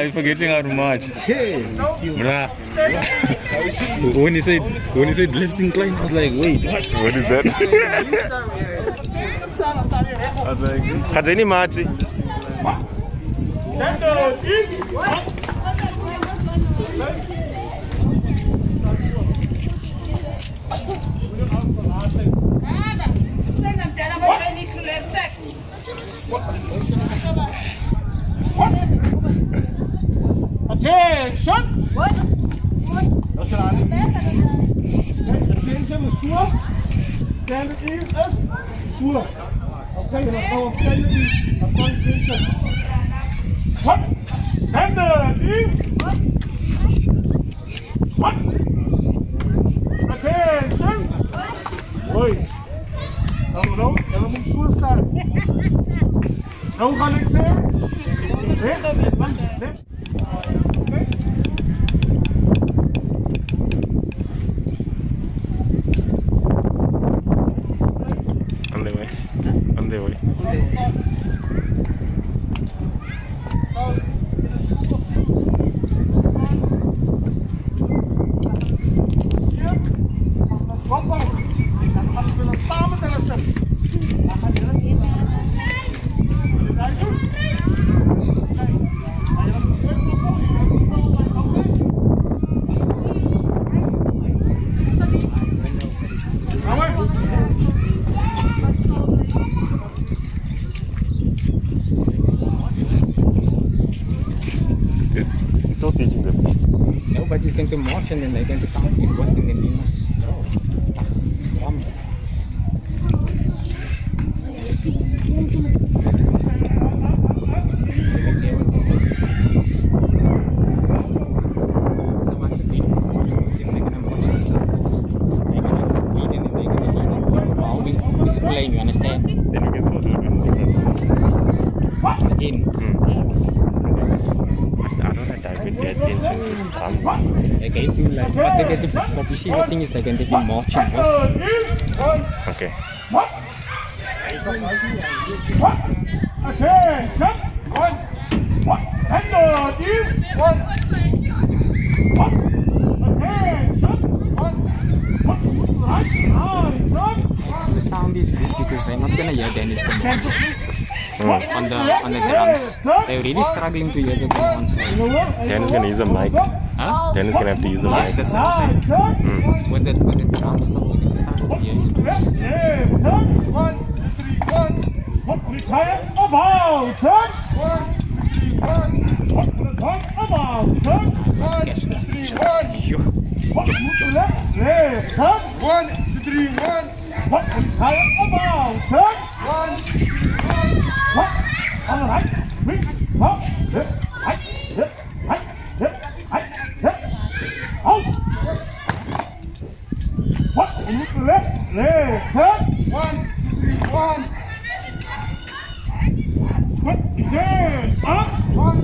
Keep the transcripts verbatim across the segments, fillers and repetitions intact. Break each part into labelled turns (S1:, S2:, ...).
S1: I'm forgetting how to march. Bruh. When he said, when he said left incline, I was like, wait, what?
S2: What is that? I was like, has any marching?
S3: Attention! What? That's what I mean. Attention is sure. Standard is sure. Okay, let's go. Standard is attention. What? Standard is what? What? Attention! Wait. No, no, no moet sure staan. No ga ik zeggen.
S2: On the way. On the way. Still teaching them.
S4: Nobody's going to march and then they're going to count in what and then we must drum. Someone should be marching with them, they're going to march in circles. They're going to lead and then they're going to lead and while we is playing, you understand?
S2: Then you can still do it when you
S4: Again.
S2: mm. I don't have time to pay attention to drum.
S4: They're going to like, but, they're going to, but you see the thing is they're going to be marching with.
S2: Okay.
S3: What? What? Attention! One. What? Standard is one. What? Attention! One. What? Right? Nine. One.
S4: The sound is good because they're not going to hear Dennis the most.
S2: Mm.
S4: On the on the drums, they're really struggling to hear the drums.
S2: Dennis gonna use a mic.
S4: Huh?
S2: Dennis gonna have to use a mic.
S4: Yes, that's what I'm saying.
S2: Mm.
S4: When the when the drums start, we can start to hear his voice.
S3: One, two, three, one. What we tire about? One, two, three, one. What we talk about? One, two, three, one. What we to left, left, one, two, three, one. What we tire about? One, two, three, one. What? On the right, three, up, left, right, left, right, left, right, left. Out. What? We move to left, left, turn. One, two, three, one. What? Again, up. One.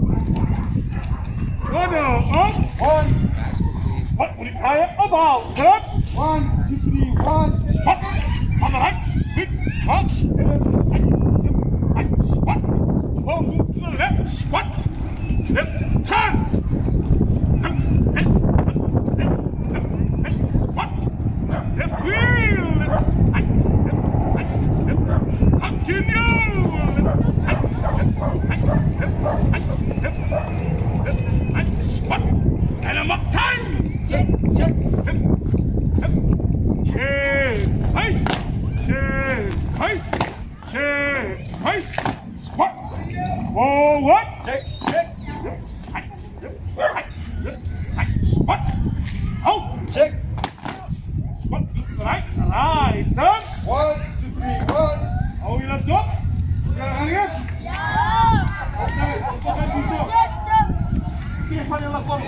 S3: Order, up. One. What? We tire about, turn. One, two, three, one. What? On the right, three, up, left. Squat. Well, move to the left. Squat. Left. Turn. Left. Left. Left. Left. Left. Squat. Left wheel. Left. Left. Left. Left. Continue. Left. Left. Left. Left. Left. Left. Left. Squat. And I'm up. Time. Check. Check. Left. Left. Check. Place. Check. Place. Check. Place. Squat. Forward. Check. Check. Right. Right. Right. Squat. Hold. Check. Squat. Right. Right. Turn. One, two, three, one. Oh, you left up? You got a hand again? Yeah. Okay. Okay. Yes, sir. Sige, saan yung left one?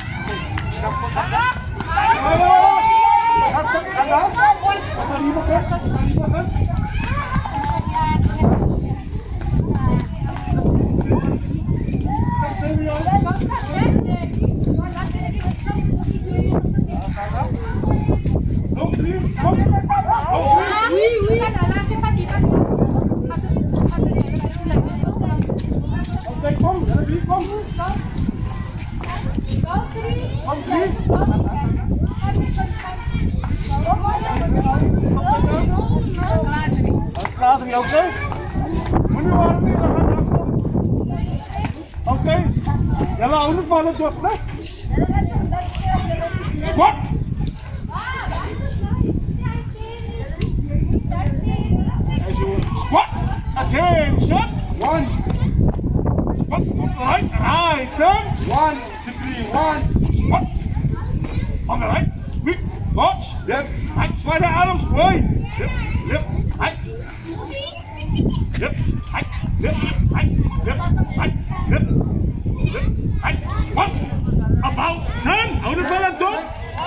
S3: Hello. Hello. Hello. Matalimo ka? Matalimo ka?
S5: Oui, oui.
S3: Okay, come, come. One, three. Klaar, oké? Moet je wel niet gaan. Oké? Ja, laat ons vallen door, hè? Squat. Squat. Attention. One. Squat. Right. Right. Turn. One, two, three. One. Squat. On the right. Quick. March. Left. Right. Slide the arms. Way. Left. Left. Right. Left. Right. Left. Right. Left. Right. Left. Left. Right. Squat. About. Turn. Hou de vallen door.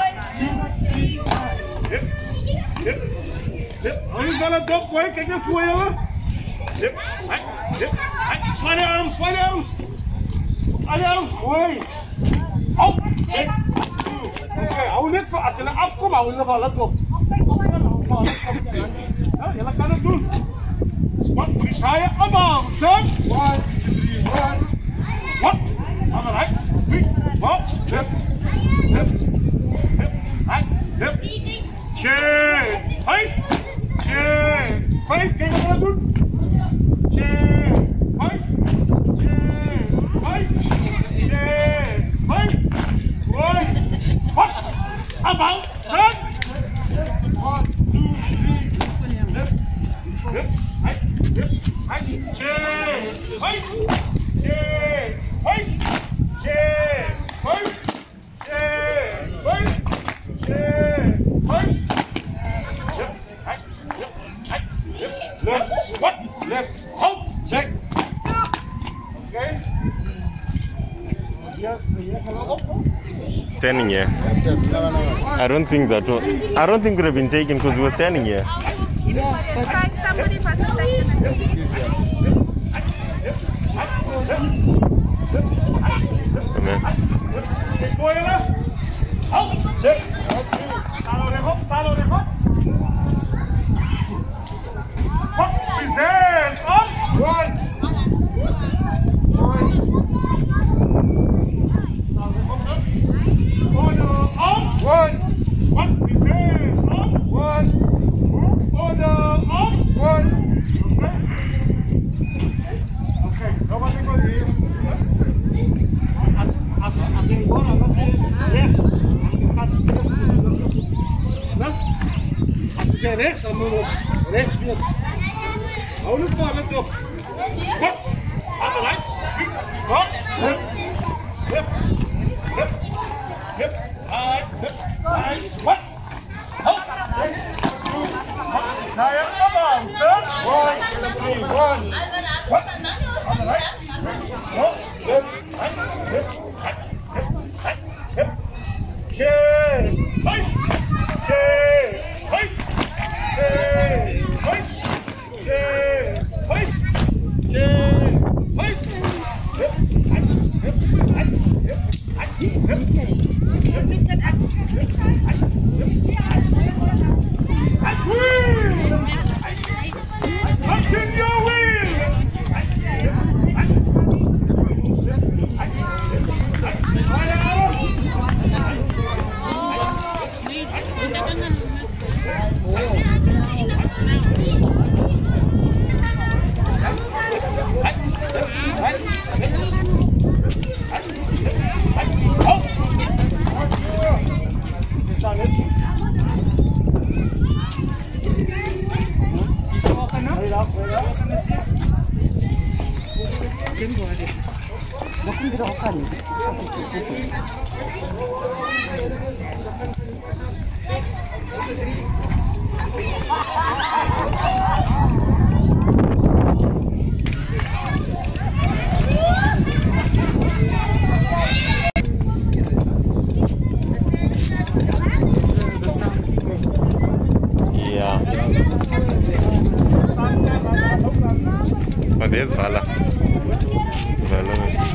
S3: Left. Left. Left. Hou de vallen door. Way. Kijk naar voor je. Yep, right, yep, right. Slide the arms, slide the arms. Slide the arms, way. Op, zet. Oké, hou net voor, als je naar afkomt, hou je ervan, let op. Ja, je kan het doen. Squat, die ga je allemaal. Turn. One, two, three, one. Squat. On the right, three, march, left, left, left, right, left. Chain, face, chain, face. Kijk wat we gaan doen. Chain, face, chain, face, chain, face. One, what? About, turn. One, two, three, left, left, right, left, right. Chain, face, chain, face, chain, face, chain, face, chain, face. Left, right, left, right, left, left, what? Left, hold, check. Okay.
S2: Standing here. I don't think that. I don't think would have been taken because we were standing here.
S5: Find somebody for some time.
S2: Okay.
S3: Hold, check. Follow them up, follow them up. What? Present up. One. Order up. One. What? Present up. One. Order up. One. Okay. Okay. Nobody goes here. As as as in one, I'm saying yeah. No. As je zegt rechts, dan moet je rechts weer. Hou het voor, let op. Squat. Aan de lijn. Squat. Left. Left. Left. Left. Right. Left. Right. Squat. Hold. Now you're about. Turn. One, two, three, one. Squat. On the right. Hold. Left. Right. Left. Right. Left. Right. Left. Chain. Face. Chain. Face. Chain. Face. Chain. Face. Chain. Face. Left. Right. Left. Right. Left. Right. Left.
S2: Yeah. Oh, there's Vala. Vala.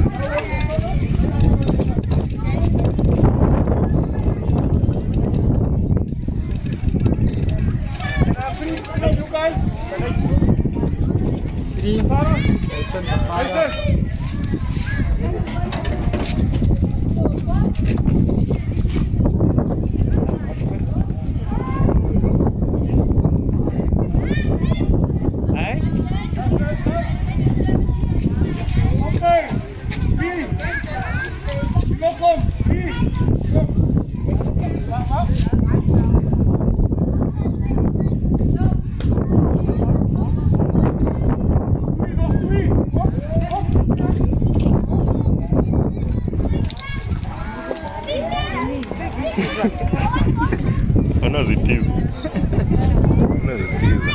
S3: You guys, three, Farah. Listen, Farah. Listen.
S2: Anazitiza.
S1: Anazitiza.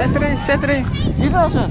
S4: Setri, setri. Isa siya.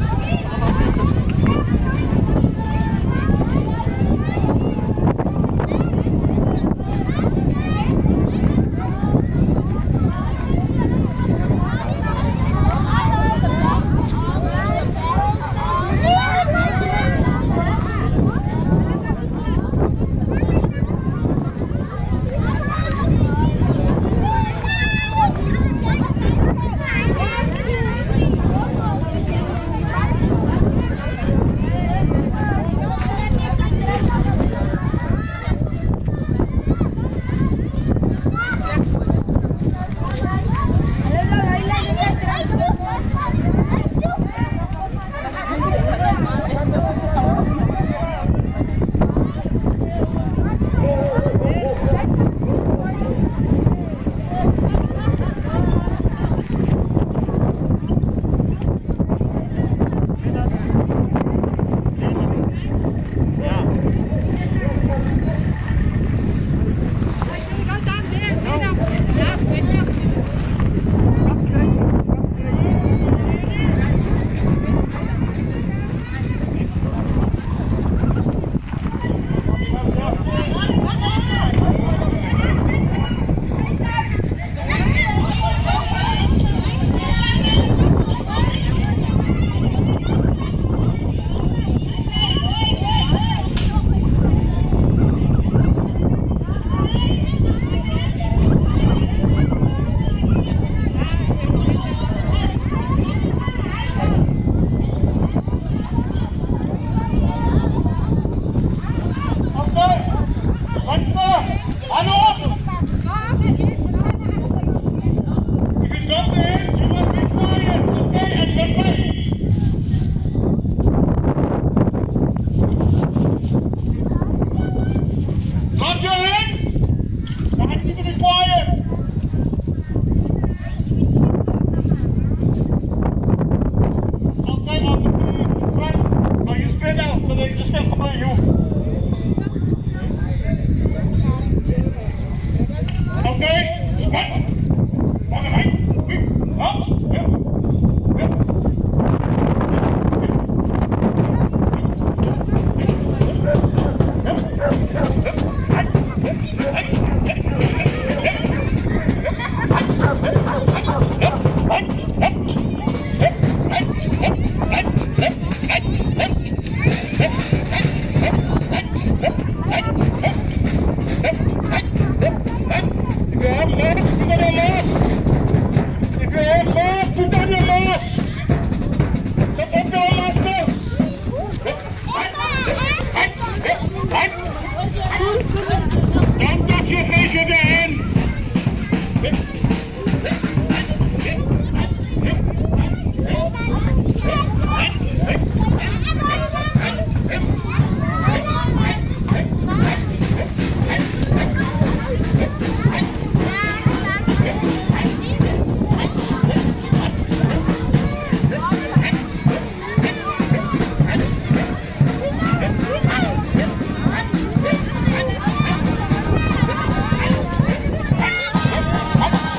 S3: Come on.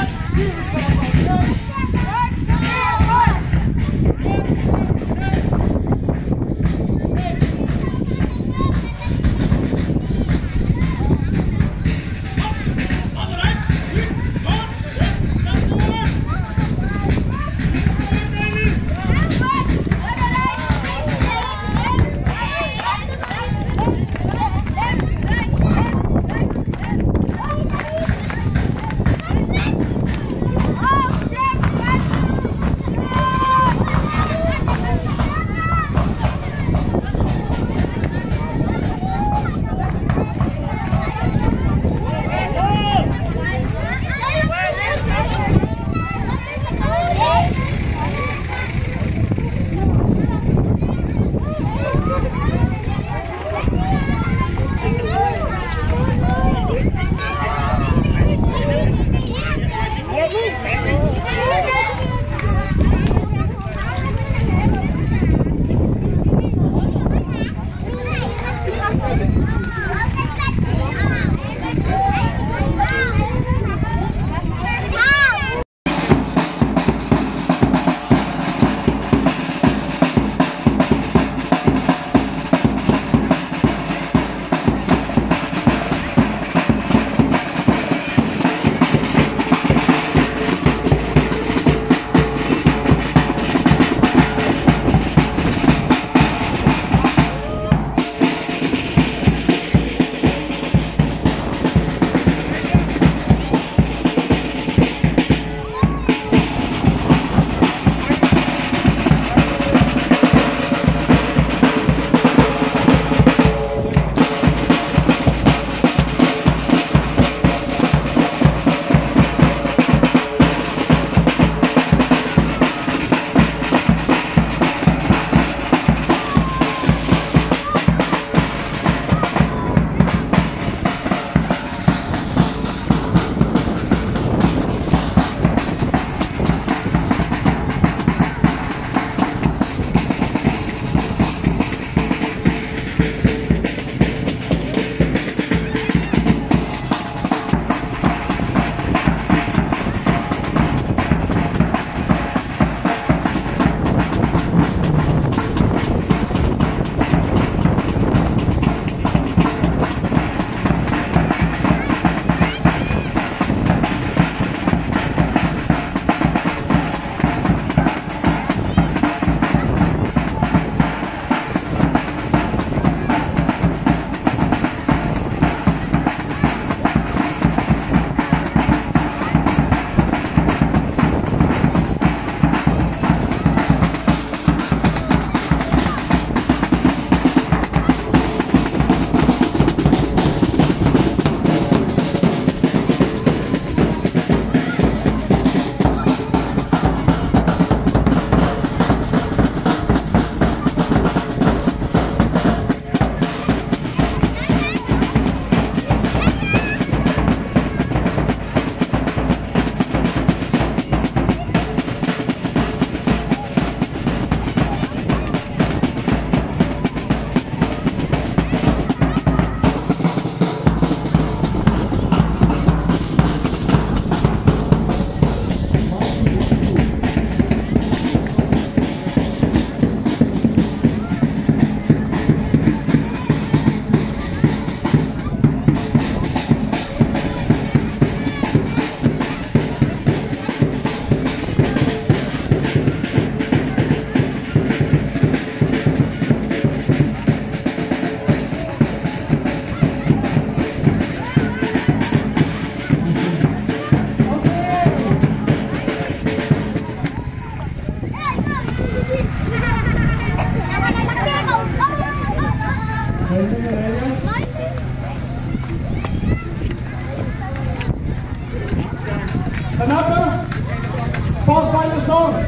S3: Another followed by the zone.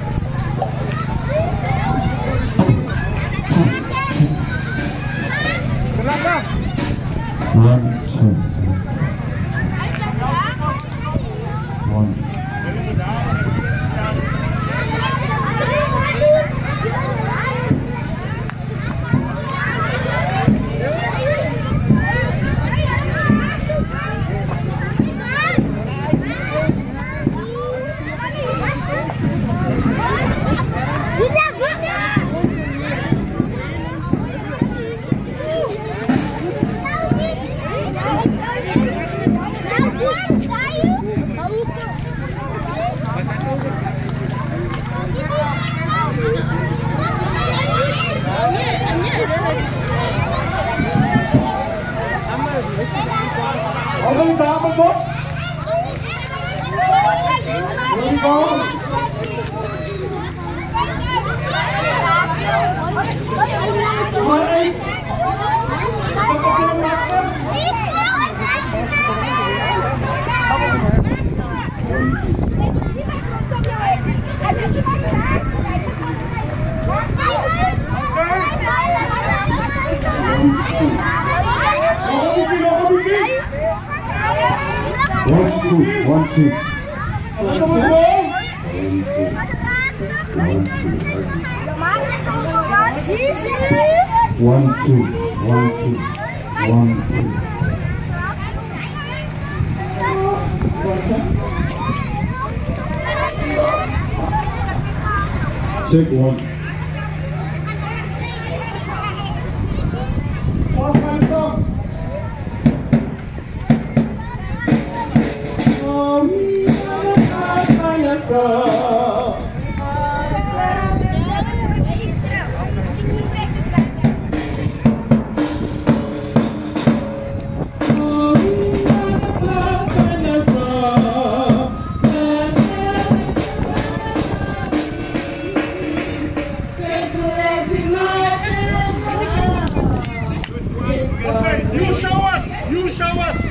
S6: One, two. One. two.
S3: One, two.
S6: One, two. One, two. One, two. Check one.
S3: One time stop. Oh, we are the find us all. You show us! You show us!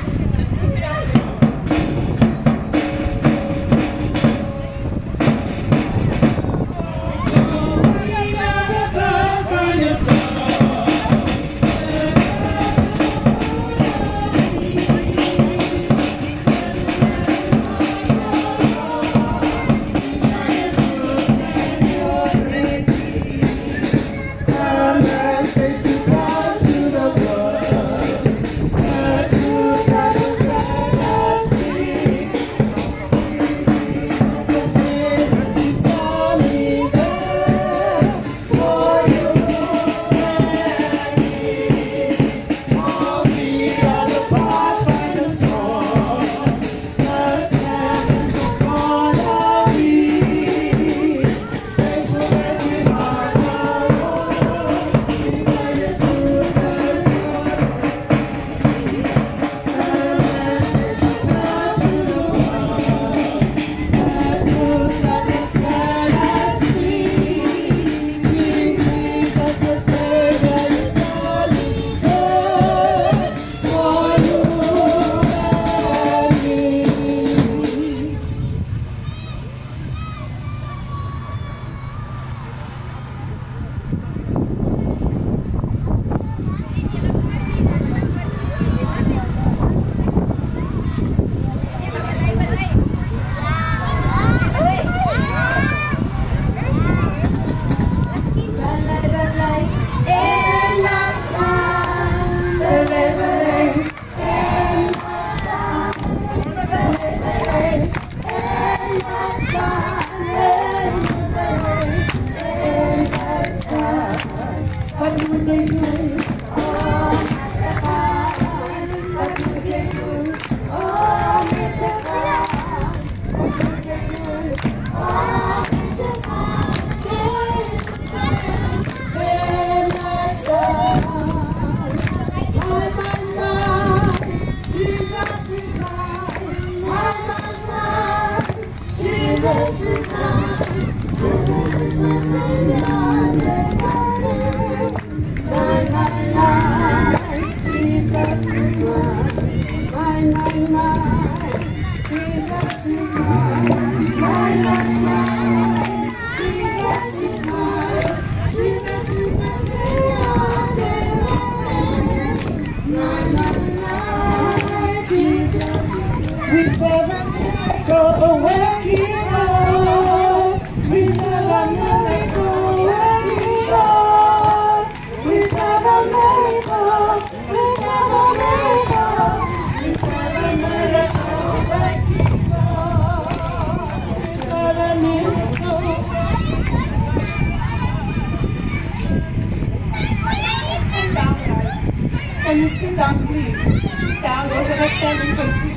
S5: Can you sit down, please? Sit down. Those that are standing can sit.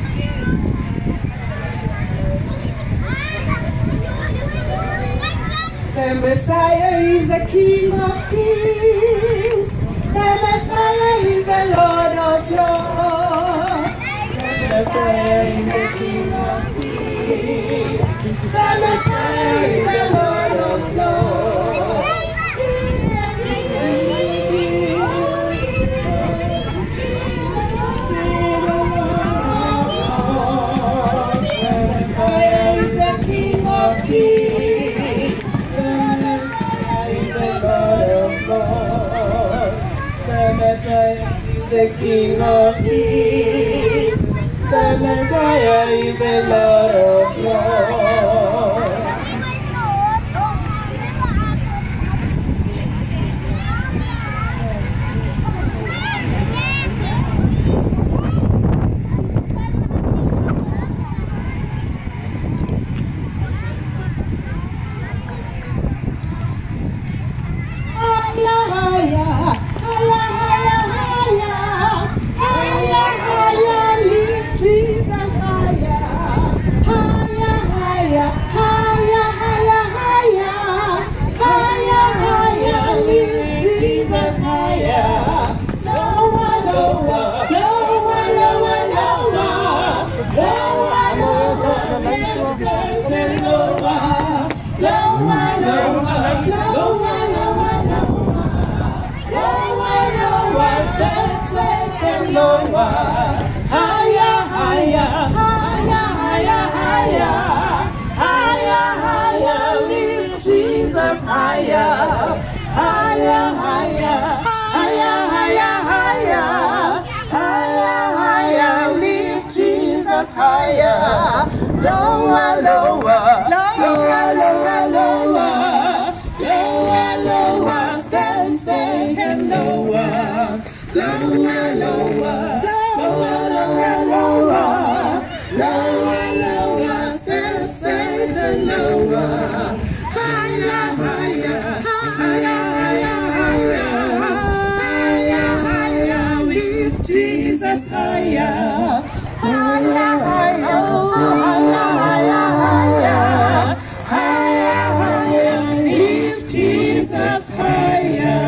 S5: The Messiah is the King of Kings. The Messiah is the Lord of Lords. The Messiah is the King of Kings. The Messiah is the Lord of Lords. The King of Kings, the Messiah is the Lord. Satan lower, lower, lower, lower, lower, lower, lower, lower, send Satan lower, higher, higher, higher, higher, higher, higher, higher, lift Jesus higher, higher, higher, higher, higher, higher, higher, higher, lift Jesus higher, lower, lower, lower, lower, lower, lower, lower, stand Satan lower, lower, lower, lower, lower, lower, lower, lower, stand Satan lower, higher, higher, higher, higher, higher, higher, higher, lift Jesus higher, higher, higher, higher, higher, higher, higher, lift Jesus higher.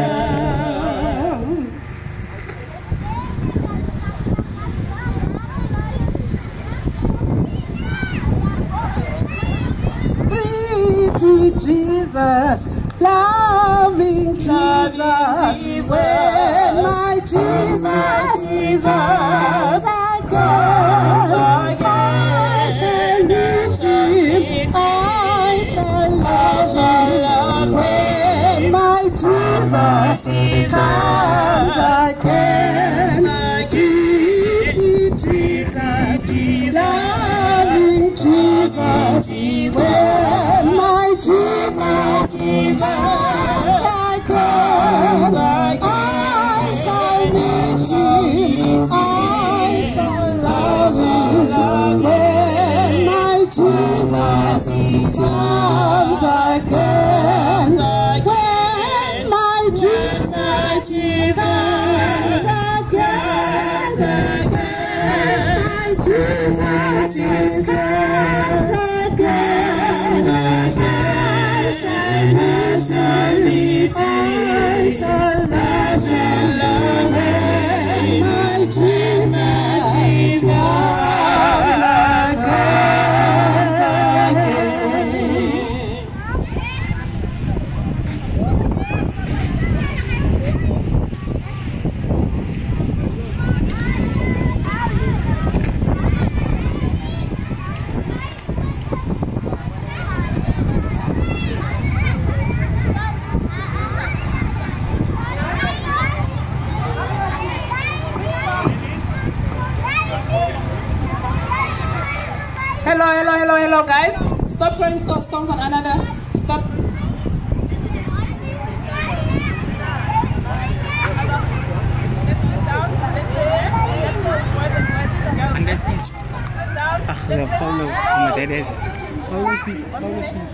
S5: Pretty Jesus, loving Jesus, when my Jesus, Jesus, I come, I shall miss him, I shall love him, when my Jesus comes again. Pretty Jesus, loving Jesus, when my Jesus, Jesus, I come, I shall miss him, I shall love him, when my Jesus comes again, when my Jesus comes again, when my Jesus comes again, I shall miss him, I shall love him, when my Jesus comes again.
S7: Hello, hello, hello, hello, guys. Stop throwing st stones on another. Stop.
S4: And this is. Ah, no, Paulo, como te eres. Paulo, please, Paulo, please.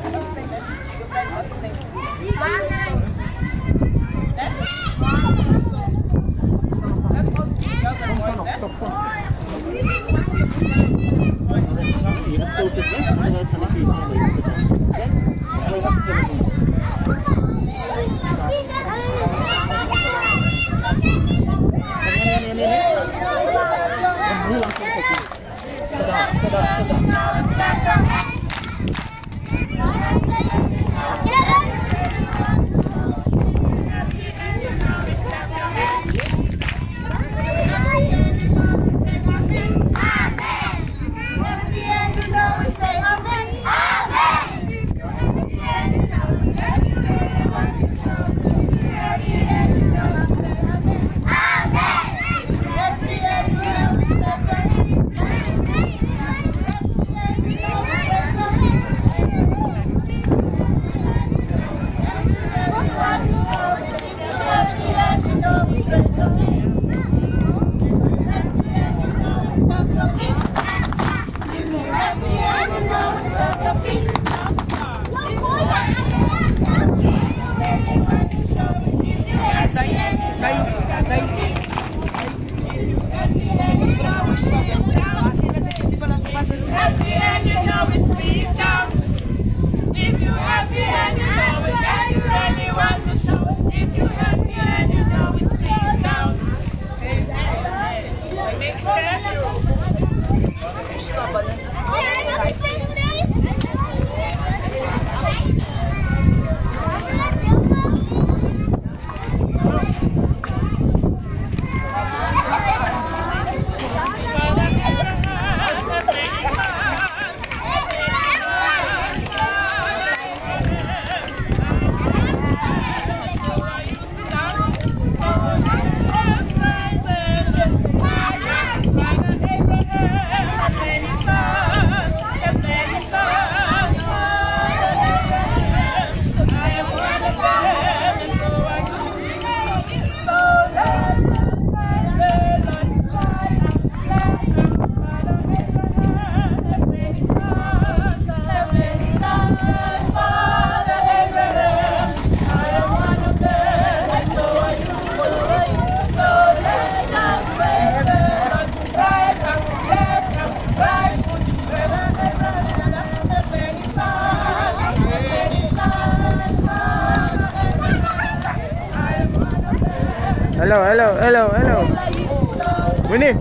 S2: Hello, hello, hello, hello. Winnie.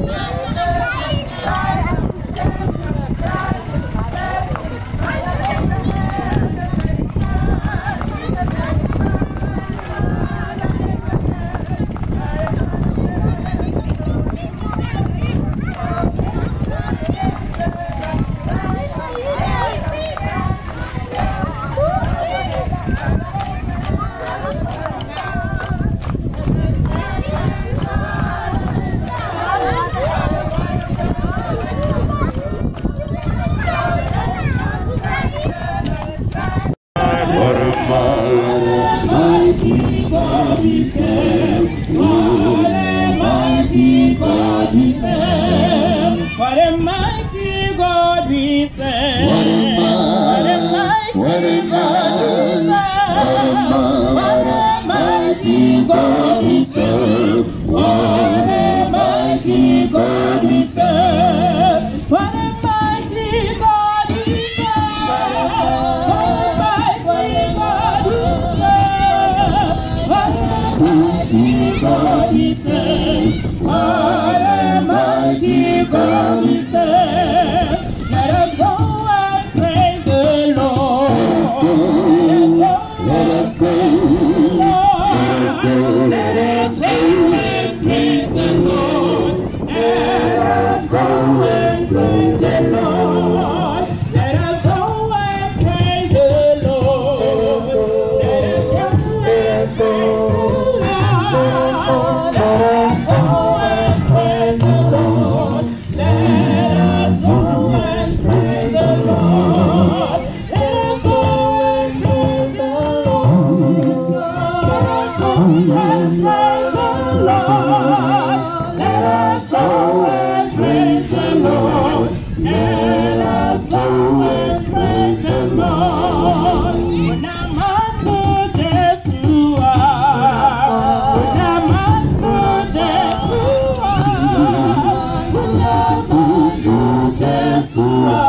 S7: What a mighty God we serve. What a mighty God we serve. What a mighty God we serve. What a mighty God we serve. What a mighty God we serve. What a mighty God we serve. Let us go and praise the Lord. Let us go. Let us go. Let us go and praise the Lord. Let us go and praise the Lord. Let us go and praise the Lord. Let us go. Let us go. Let us go. Let us go and praise the Lord. Let us go and praise the Lord. Let us go and praise the Lord. Let us go and praise the Lord. Let us go and praise the Lord. Let us go and praise the Lord. Namaku Jesua. Namaku Jesua. Namaku Jesua.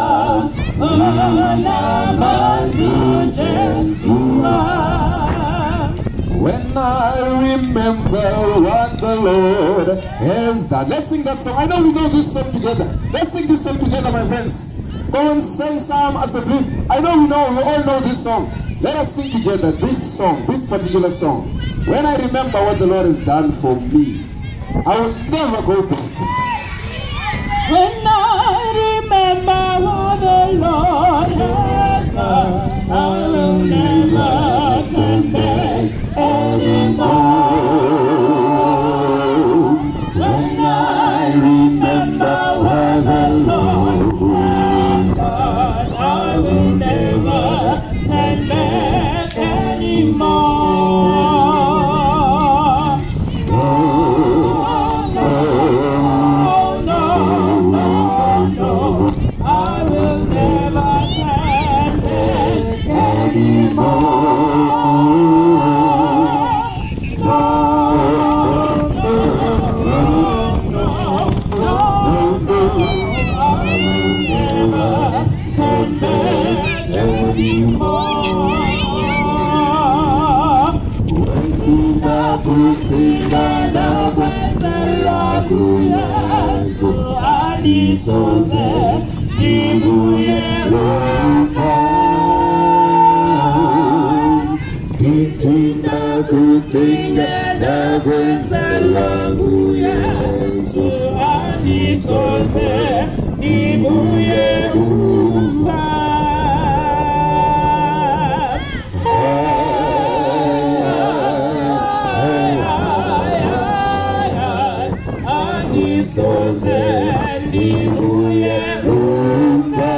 S7: Namaku Jesua.
S3: When I remember what the Lord has done. Let's sing that song. I know we know this song together. Let's sing this song together, my friends. Go and sing some as a brief. I know we know, we all know this song. Let us sing together this song, this particular song. When I remember what the Lord has done for me, I will never go back.
S7: When I remember what the Lord has done, I will never turn back anymore. When I remember what the Lord has done, I will never turn back anymore. No, no, no, no, no, I will never turn back anymore. No, no, no, no, no, no, I will never turn back anymore. Kutinda, kutinda, na kwenza lagu Yesu alisoze dibuye luka. Kutinda, kutinda, na kwenza lagu Yesu alisoze dibuye luka. Soze dibuye lumba.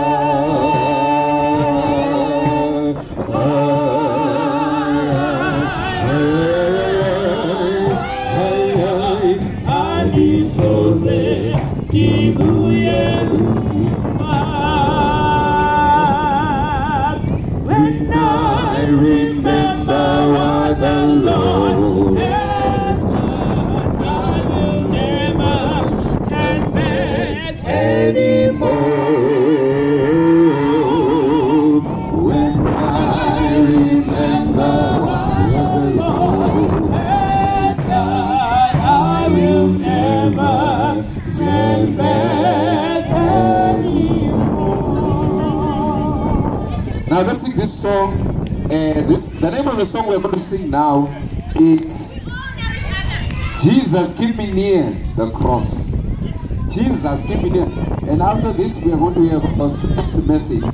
S7: Ani soze dibuye lumba.
S8: Now let's sing this song. Uh, this the name of the song we're going to sing now is Jesus, keep me near the cross. Jesus, keep me near. And after this, we are going to have a first message.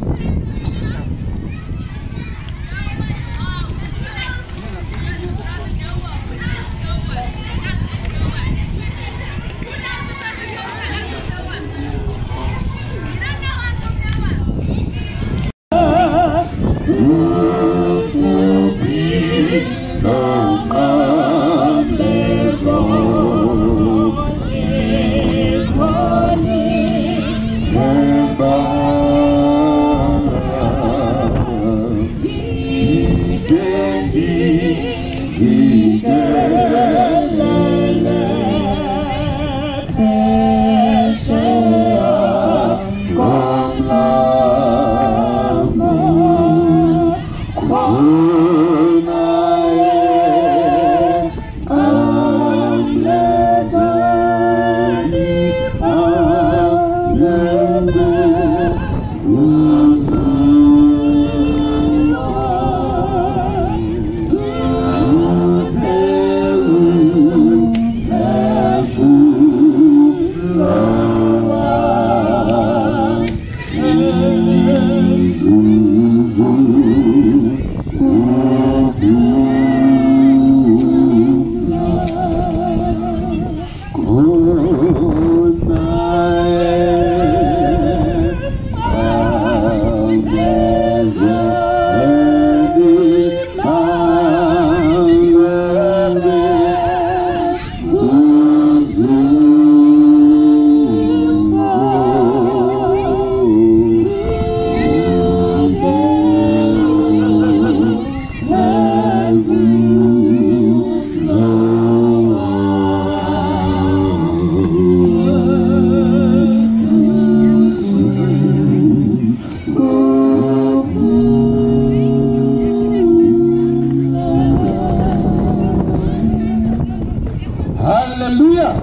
S8: Hallelujah.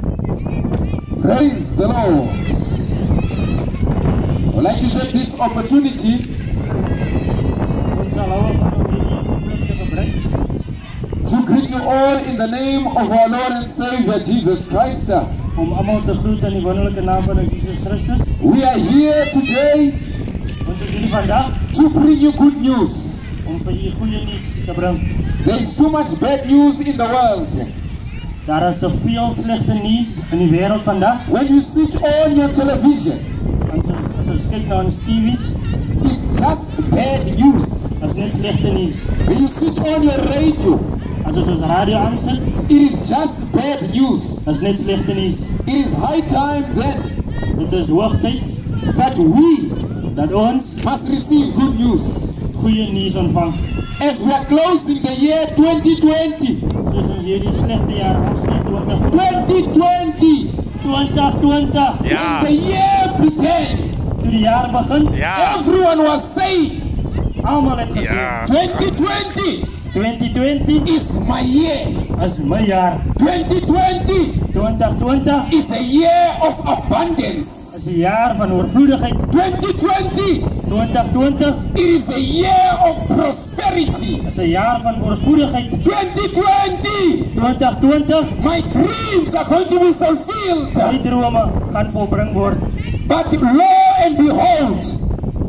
S8: Praise the Lord. I'd like to take this opportunity to greet you all in the name of our Lord and Savior Jesus Christ.
S9: Om allemaal te groeten in die wonderlijke naam van Jesus Christus.
S8: We are here today
S9: Ons is hier vandaag
S8: to bring you good news.
S9: om vir u goeie nuus te bring.
S8: There is too much bad news in the world.
S9: Daar is te veel slechte nuus in die wereld vandaag.
S8: When you switch on your television,
S9: En as ons kyk na ons T V's,
S8: it's just bad news.
S9: is net slechte nuus.
S8: When you switch on your radio,
S9: As ons ons radio aansit,
S8: it is just bad news.
S9: is net slechte nuus.
S8: It is high time then
S9: Dit is hoogtyd
S8: that we
S9: dat ons
S8: must receive good news.
S9: goeie nuus ontvang.
S8: As we are closing the year twenty twenty,
S9: Soos ons hierdie slechte jaar afsluit twintig
S8: twenty twenty,
S9: twintig twintig.
S2: Ja.
S8: the year began,
S9: Toe die jaar begin,
S2: Ja.
S8: everyone was saying,
S9: almal het gesê,
S2: Ja.
S8: twenty twenty
S9: twintig twintig
S8: is my year.
S9: is my jaar.
S8: twenty twenty
S9: twintig twintig
S8: is a year of abundance.
S9: is 'n jaar van oorvloedigheid.
S8: twenty twenty,
S9: twintig twintig
S8: it is a year of prosperity.
S9: is 'n jaar van voorspoedigheid.
S8: twenty twenty,
S9: twintig twintig,
S8: my dreams are going to be fulfilled.
S9: die drome gaan volbring word.
S8: But lo and behold,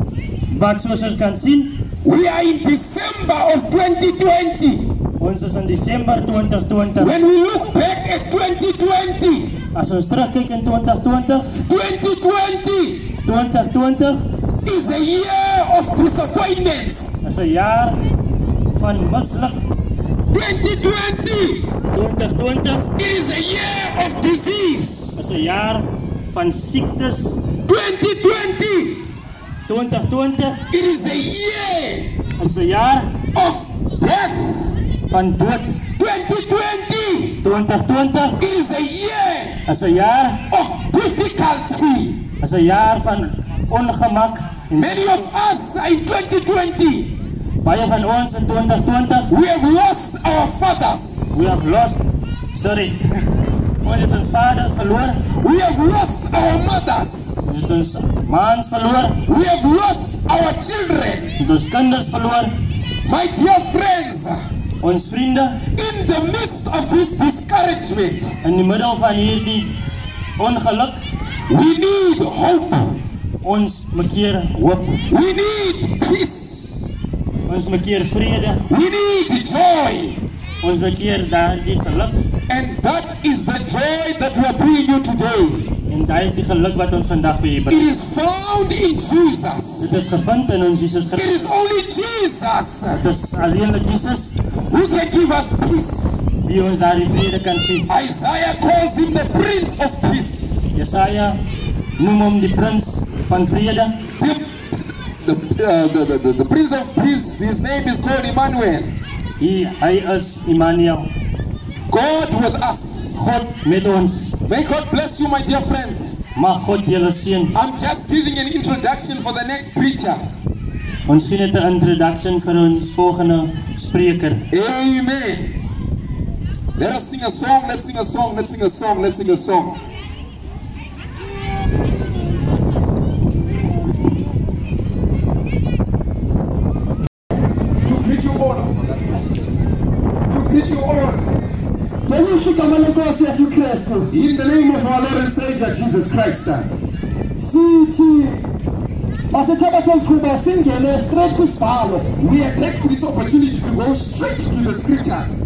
S9: Wat soos ons kan sien,
S8: we are in December of twenty twenty.
S9: ons is in Desember twintig twintig.
S8: When we look back at twenty twenty,
S9: As ons terugkyk in twintig twintig,
S8: twenty twenty
S9: twintig twintig
S8: is a year of disappointments.
S9: is 'n jaar van misluk.
S8: twenty twenty,
S9: twintig twintig
S8: it is a year of disease.
S9: is 'n jaar van siektes.
S8: twenty twenty,
S9: twintig twintig
S8: it is a year
S9: is 'n jaar
S8: of death.
S9: van dood.
S8: twenty twenty,
S9: twintig twintig
S8: it is a year
S9: is 'n jaar
S8: of difficulty.
S9: is 'n jaar van ongemak. En
S8: Many of us in twenty twenty,
S9: baie van ons in twintig twintig,
S8: we have lost our fathers.
S9: we have lost, sorry, ons het ons vaders verloor,
S8: We have lost our mothers.
S9: ons het ons maans verloor,
S8: We have lost our children.
S9: Het ons kinders verloor.
S8: My dear friends,
S9: Ons vrienden.
S8: in the midst of this discouragement,
S9: In die middel van hierdie ongeluk.
S8: we need hope.
S9: Ons mekeer hoop.
S8: We need peace.
S9: Ons mekeer vrede.
S8: We need joy.
S9: Ons mekeer daardie geluk.
S8: And that is the joy that we are bringing you today.
S9: En daar is die geluk wat ons vandag vir u
S8: It
S9: bring.
S8: is found in Jesus.
S9: Dit is gevind in ons Jesus
S8: It is
S9: Christus.
S8: only Jesus
S9: Dit is alleenlik Jesus
S8: who can give us peace.
S9: wie ons daardie vrede kan gee.
S8: Isaiah calls him the Prince of Peace.
S9: Jesaja noem hom die prins van vrede.
S8: The, the, uh, the, the, the, the Prince of Peace, his name is called Emmanuel.
S9: Hy, hy is Immanuel.
S8: God with us.
S9: God met ons.
S8: May God bless you, my dear friends.
S9: Mag God julle seën.
S8: I'm just giving an introduction for the next preacher.
S9: Ons gee net 'n introduction vir ons volgende spreker.
S8: Amen. Let us sing a song, let's sing a song, let's sing a song, let's sing a song. To greet you all. To greet you all. In the name of our Lord and Savior, Jesus Christ. We are taking this opportunity to go straight to the scriptures.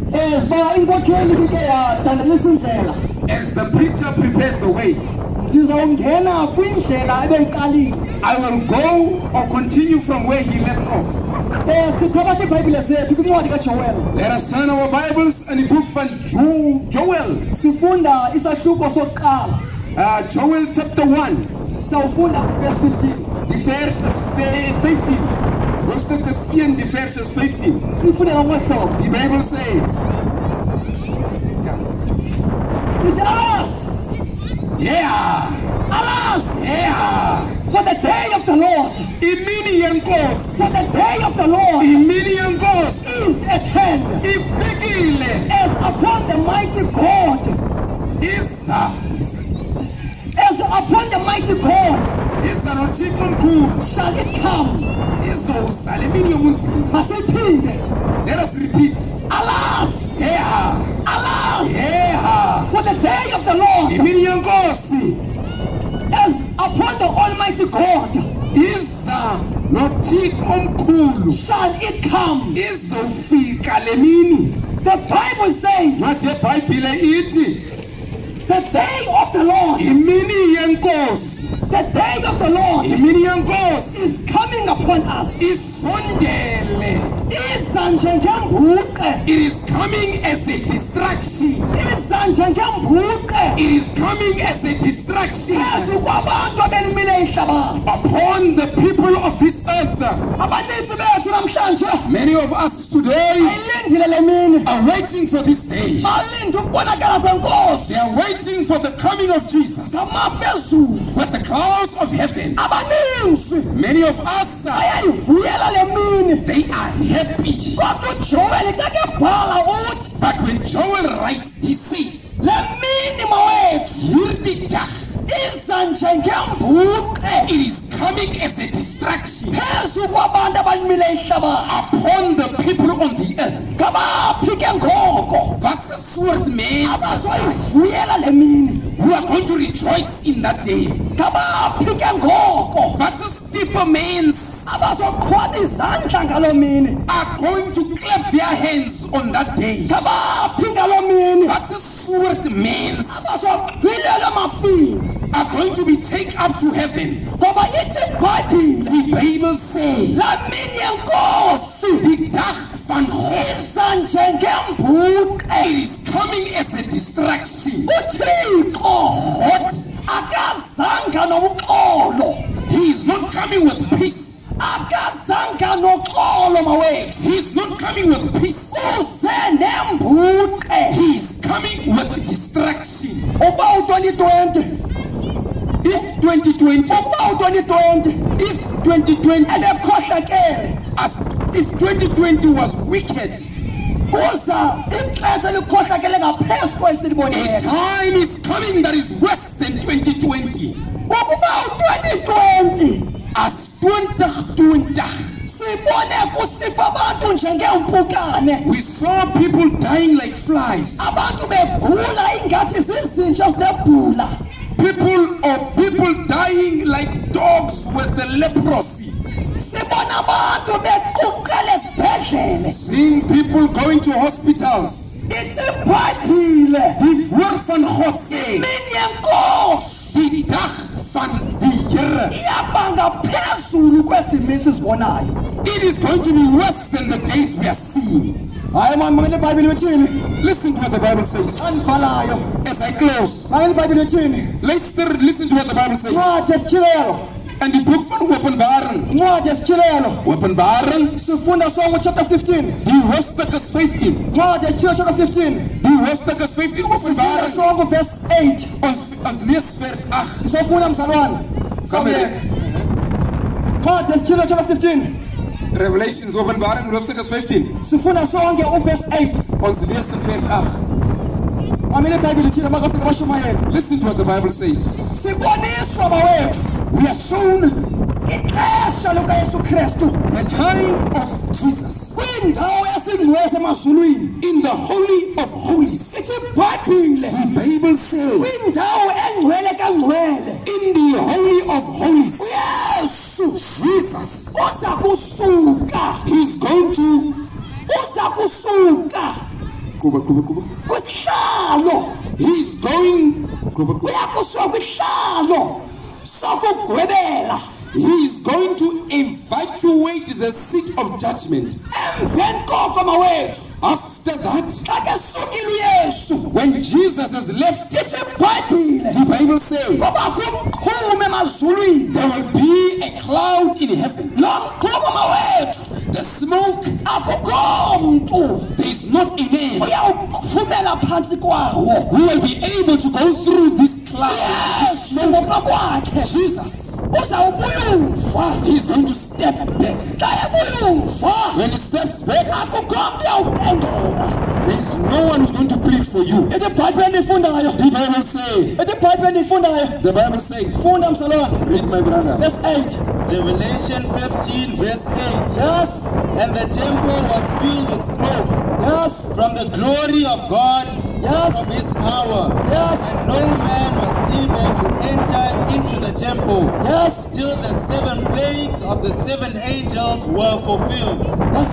S8: As the preacher prepares the way, I will go or continue from where he left off. Let us turn our Bibles and the book from Jo- Joel. Uh, Joel chapter one. The verse is fifteen. Hoofstuk is one, the verse is fifteen. The Bible says, yeah, alas, yeah,
S10: for the day of the Lord,
S8: Iminian goes,
S10: for the day of the Lord
S8: Iminian goes,
S10: is at hand,
S8: Ifigile,
S10: as upon the mighty God,
S8: Isa,
S10: as upon the mighty God,
S8: Isa nothixo mkhulu,
S10: shall it come.
S8: izosa lemini yobunzima.
S10: Masiphinde.
S8: Let us repeat.
S10: Alas,
S8: yeah,
S10: alas,
S8: yeah,
S10: for the day of the Lord,
S8: Iminian goes,
S10: as upon the Almighty God,
S8: Isa nothixo mkhulu,
S10: shall it come.
S8: Izofika lemini.
S10: The Bible says,
S8: Wathi eBhayibhile ithi,
S10: the day of the Lord,
S8: imini yenkosi,
S10: the day of the Lord
S8: imini yenkosi
S10: is coming upon us.
S8: isondele.
S10: Iza njengembuke.
S8: It is coming as a distraction.
S10: Iza njengembuke.
S8: It is coming as a distraction
S10: Phezu kwabantu abelimile ihlabathi.
S8: upon the people of this earth.
S10: Abaninzi bethu namhlanje
S8: Many of us today
S10: ayilindile le mini.
S8: are waiting for this day.
S10: Balinde ukubonakala kwenkosi.
S8: They are waiting for the coming of Jesus
S10: Ngamaphezulu.
S8: with the clouds of heaven.
S10: Abaninzi
S8: Many of us,
S10: bayayivuyela le mini.
S8: they are happy.
S10: Kodwa uJoel kakebhala uthi
S8: But when Joel writes, he says,
S10: le mini mawethu
S8: hierdie dag,
S10: iza njengembuke.
S8: it is coming as a distraction
S10: Phezu kwabantu abalimile ihlabathi.
S8: upon the people on the earth.
S10: Ngabaphi ke ngoko
S8: That's a sword man
S10: abazoyivuyela le mini.
S8: who are going to rejoice in that day.
S10: Ngabaphi ke ngoko
S8: That's a steeper man's
S10: abazoqhwaba izandla ngalo mini.
S8: are going to clap their hands on that day.
S10: Ngabaphi ngalo mini
S8: That's a sword man's
S10: abazoqhilela amafini.
S8: are going to be taken up to heaven.
S10: Ngoba ithi iBhayibhile
S8: The Bible says,
S10: la mini yenkosi
S8: die dag van God,
S10: iza njengembuke.
S8: it is coming as a distraction.
S10: uThixo
S8: God,
S10: akazanga noxolo.
S8: he is not coming with peace.
S10: Akazanga noxolo mawethu.
S8: He is not coming with peace.
S10: Uze nembuke.
S8: He is coming with distraction.
S10: Uba u-twenty twenty
S8: If twenty twenty,
S10: uba u-twenty twenty
S8: if twenty twenty,
S10: ebekhohlakele
S8: as if twenty twenty was wicked,
S10: kuza ixesha elikhohlakele ngaphezu
S8: a
S10: kwesilibonileyo.
S8: time is coming that is worse than twenty twenty.
S10: Ukuba u-twenty twenty
S8: As twenty twenty,
S10: sibona
S8: We saw people dying like flies. People or people dying like dogs with the leprosy. Seeing people going to hospitals.
S10: It's a Bible.
S8: Die woord van God sê. Die dag van die Here. It is going to be worse than the days we are seeing. Listen to what the Bible says. As I close. Listen, listen to what the Bible says. And the book van Openbaring. Openbaring.
S10: chapter fifteen.
S8: Die hoofstuk is fifteen.
S10: chapter fifteen.
S8: Die hoofstuk is fifteen. Openbaring.
S10: Song verse eight.
S8: Ons ons lees vers eight.
S10: Sifunda mzalwane.
S8: Come here.
S10: chapter fifteen.
S8: Revelations Openbaring hoofstuk is fifteen.
S10: Sifunda sonke uverse eight.
S8: Ons lees in vers eight.
S10: Listen
S8: to what the Bible says.
S10: We are shown the
S8: time of Jesus in the Holy of Holies. The Bible says in the Holy of Holies, Jesus, He's going to Kuba, Kuba, Kuba. He's going He's going to evacuate the seat of judgment. After that, when Jesus has left, the Bible says there will be a cloud in heaven. The smoke, there is not a man who will be able to go through this cloud. Jesus, he's going to step back. When he steps back, there's no one who's going to plead for you. The Bible says, the Bible says, read my brother.
S10: Verse eight.
S11: Revelation fifteen verse eight.
S10: Yes.
S11: And the temple was filled with smoke.
S10: Yes.
S11: From the glory of God.
S10: Yes.
S11: From his power.
S10: Yes.
S11: And no man was able to enter into the temple.
S10: Yes.
S11: Till the seven plagues of the seven angels were fulfilled.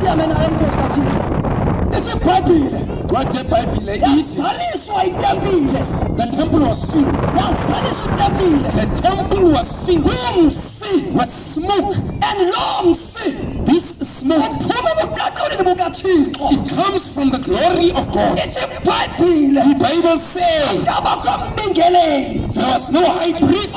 S10: It's a Bible.
S8: What a Bible.
S10: The
S8: temple was filled. The temple was filled with smoke.
S10: And long
S8: this smoke, it comes from the glory of God.
S10: It's a Bible.
S8: The Bible says there was no high priest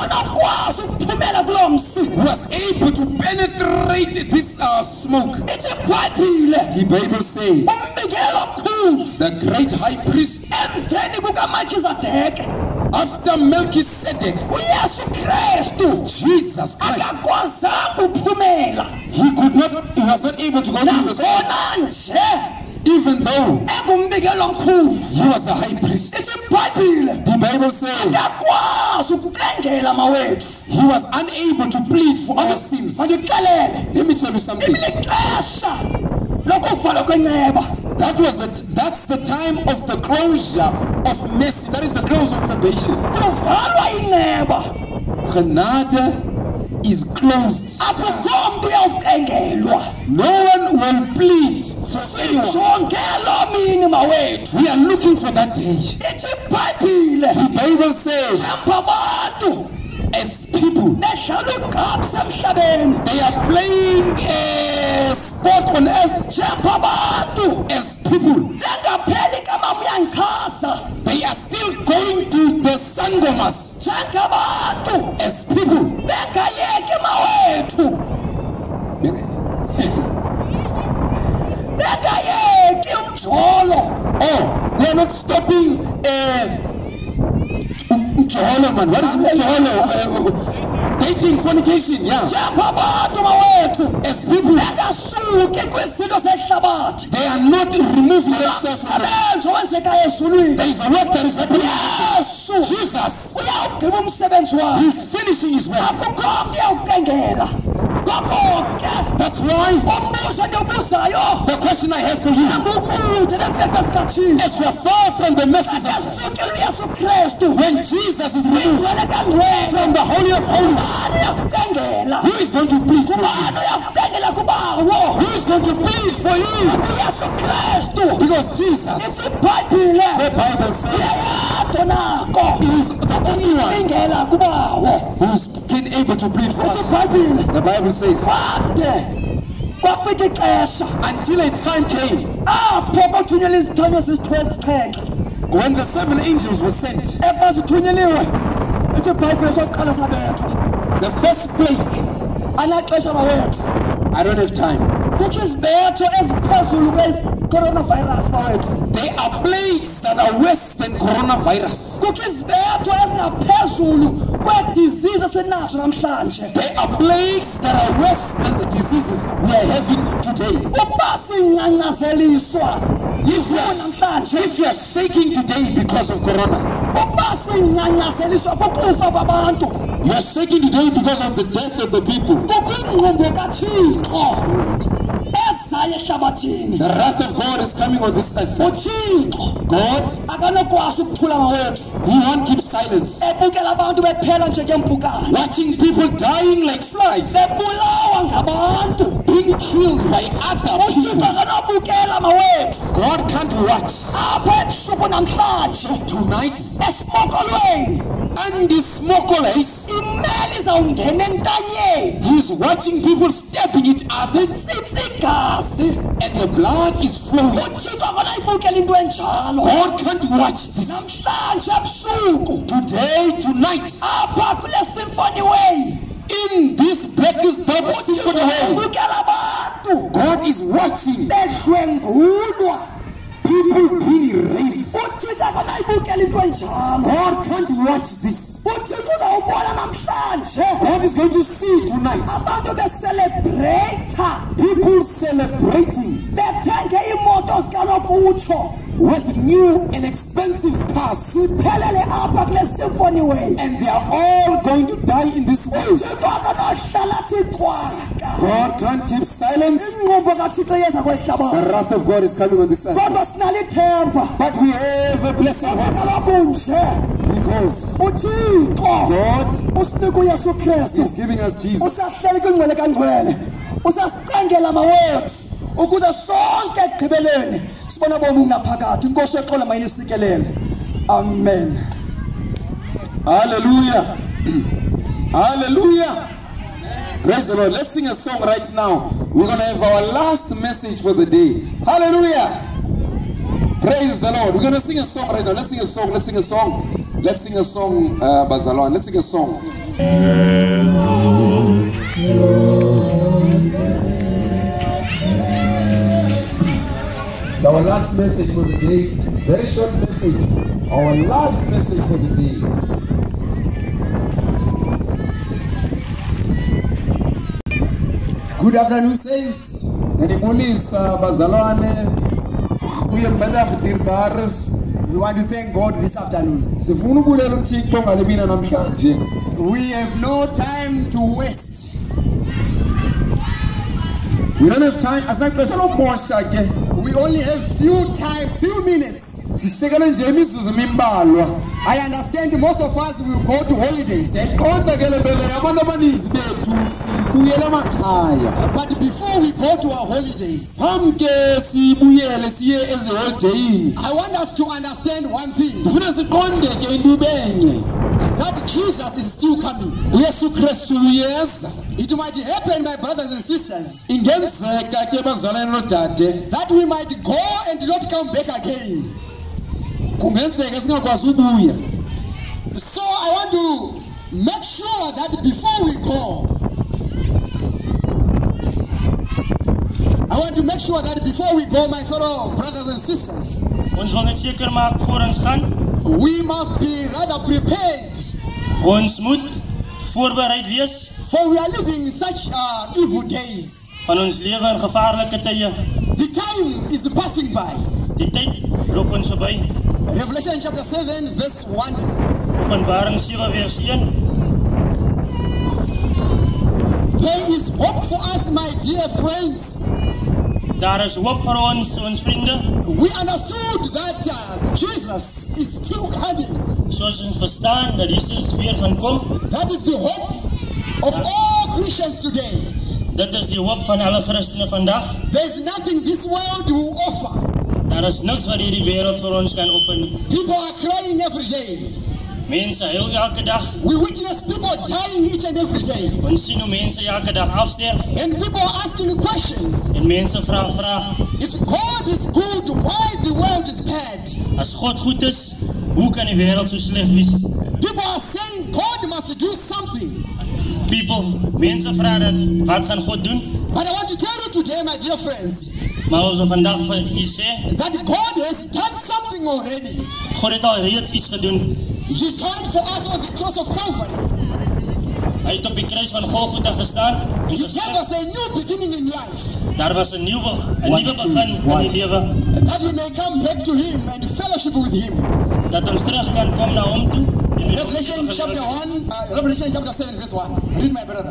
S8: who was able to penetrate this uh, smoke.
S10: It's a Bible.
S8: The Bible says the great high priest after Melchizedek, Jesus Christ, he could not, he was not able to go to the smoke. Even though he was the high priest.
S10: It's a Bible.
S8: The Bible says he was unable to plead for our sins. Let me tell you something. That was the that's the time of the closure of mercy. That is the close of probation. Genade is closed. No one will plead for anyone. We are looking for that day. The Bible says as people, they are playing a sport on earth. As people, they are still going to the sangomas. As people, oh, they are not stopping. Uh, man. What is Joholo? Uh, dating, fornication, yeah. As people, they are not removing themselves from it. There is a work that is happening. Jesus, he's finishing his work. That's why the question I have for you, as you are far from the message of God, when Jesus is removed from the Holy of Holies, who is going to plead for you? Who is going to plead for you? Because Jesus, the Bible says, is the only one who is been able to plead for us. The Bible says, until a time came when the seven angels were sent, the first plague, I don't have time. They are plagues that are worse than coronavirus. They are plagues that are worse than the diseases we are having today. If you are, if you are shaking today because of corona, you are shaking today because of the death of the people. The wrath of God is coming on this earth. God, He won't keep silence. Watching people dying like flies, being killed by other people. God can't watch. Tonight, and this smokeless, he's watching people stabbing each other, and the blood is flowing. God can't watch this. Today, tonight, in this Blackest Double Symphony Hall, God is watching people being raped. God can't watch this. God is going to see tonight people celebrating with new and expensive cars, and they are all going to die in this world. God can't keep silence. The wrath of God is coming on this earth. But we have a blessing because God is giving us Jesus. Amen. Hallelujah. Hallelujah. Praise the Lord. Let's sing a song right now. We're going to have our last message for the day. Hallelujah. Praise the Lord. We're going to sing a song right now. Let's sing a song. Let's sing a song. Let's sing a song, uh, Bazalon. Let's sing a song. Our last message for the day. Very short message. Our last message for the day.
S11: Good afternoon, saints. We want to thank God this afternoon. We have no time to waste.
S8: We don't have time.
S11: We only have few time, few minutes. I understand most of us will go to holidays. But before we go to our holidays, I want us to understand one thing. That Jesus is still coming. It might happen, my brothers and sisters, that we might go and not come back again. So I want to make sure that before we go, I want to make sure that before we go, my fellow brothers and sisters, we must be rather prepared. For we are living in such uh, evil days. The time is passing by. Revelation chapter seven, verse one. There is hope for us, my dear friends.
S9: Daar is hoop vir ons, ons vriende.
S11: We understood that uh, Jesus is still coming.
S9: Soos ons verstaan dat Jesus weer gaan kom.
S11: That is the hope of all Christians today.
S9: Dit is die hoop van alle Christene vandag.
S11: There is nothing this world will offer.
S9: Daar is niks wat hierdie wêreld vir ons kan offer nie.
S11: People are crying every day.
S9: Mense huil elke dag.
S11: We witness people dying each and every day.
S9: Ons sien hoe mense elke dag afsterf.
S11: And people are asking questions.
S9: En mense vra vra.
S11: If God is good, why the world is bad?
S9: As God goed is, hoe kan die wêreld so sleg wees?
S11: People are saying God must do something.
S9: People, mense vra dat wat gaan God doen?
S11: But I want to tell you today, my dear friends,
S9: maar ons wil vandag vir u sê
S11: that God has done something already.
S9: God het al reeds iets gedoen.
S11: He died for us on the cross of Calvary.
S9: Hy het op die kruis van Golgotha gestaan.
S11: He gave us a new beginning in life.
S9: Daar was 'n nuwe 'n nuwe begin in die lewe.
S11: That we may come back to Him and fellowship with Him.
S9: Dat ons terug kan kom na hom toe.
S11: Revelation chapter one, uh, Revelation chapter seven, verse one. Read, my brother.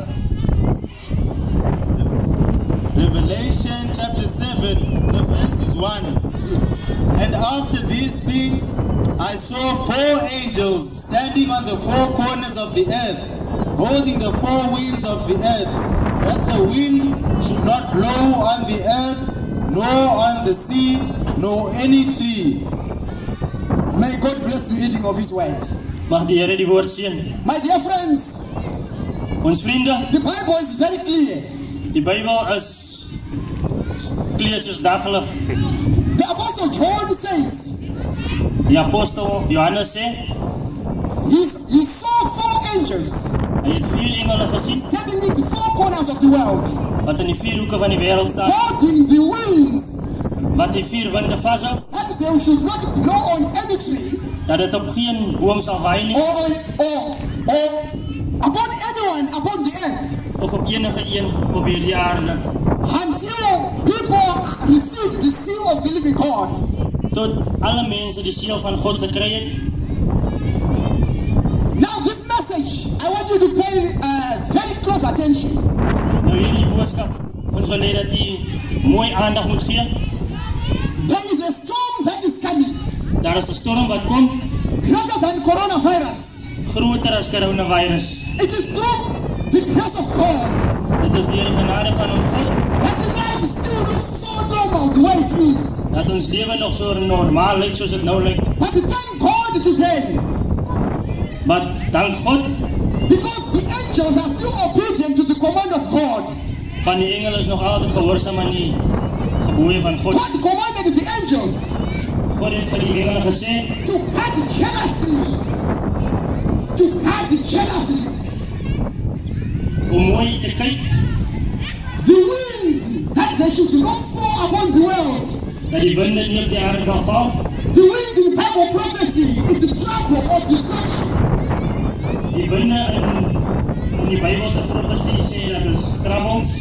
S12: Revelation chapter seven, the verse is one. And after these things, I saw four angels standing on the four corners of the earth, holding the four winds of the earth, that the wind should not blow on the earth, nor on the sea, nor any tree.
S11: May God bless the reading of His word.
S9: Mag die Here die woord seën.
S11: My dear friends,
S9: ons vriende,
S11: the Bible is very clear.
S9: Die Bybel is clear soos daglig.
S11: The Apostle John says,
S9: die apostel Johannes sê,
S11: he, he saw four angels.
S9: Hy het vier engele gesien.
S11: Standing in the four corners of the world.
S9: Wat in die vier hoeke van die wêreld staan.
S11: Holding the winds.
S9: Wat die vier winde vashou.
S11: That they should not blow on any tree.
S9: Dat dit op geen boom sal waai nie.
S11: Or, or, or upon anyone upon the earth.
S9: Of op enige een op hierdie aarde.
S11: Until people receive the seal of the living God.
S9: Tot alle mense die seël van God gekry het.
S11: Now this message, I want you to pay uh, very close attention.
S9: Nou hierdie boodskap, ons wil hê dat u mooi aandag moet gee.
S11: There is a storm that is coming.
S9: Daar is 'n storm wat kom.
S11: Greater than coronavirus.
S9: Groter as coronavirus.
S11: It is through the grace of God.
S9: Dit is deur die genade van ons God.
S11: That life still looks so normal the way it is.
S9: Dat ons lewe nog so normaal lyk soos dit nou lyk.
S11: But thank God today.
S9: Maar dank God.
S11: Because the angels are still obedient to the command of God.
S9: Van die engele is nog altyd gehoorsaam aan die gebooie van God.
S11: God commanded the angels.
S9: God het vir die engele gesê.
S11: To guard jealously. To guard jealously.
S9: Om mooi te kyk.
S11: The winds that they should not fall upon the world.
S9: Dat die winde nie op die aarde sal val.
S11: The wind in Bible prophecy is the trouble of destruction.
S9: Die winde in, in die Bybelse profesie sê dat is troubles.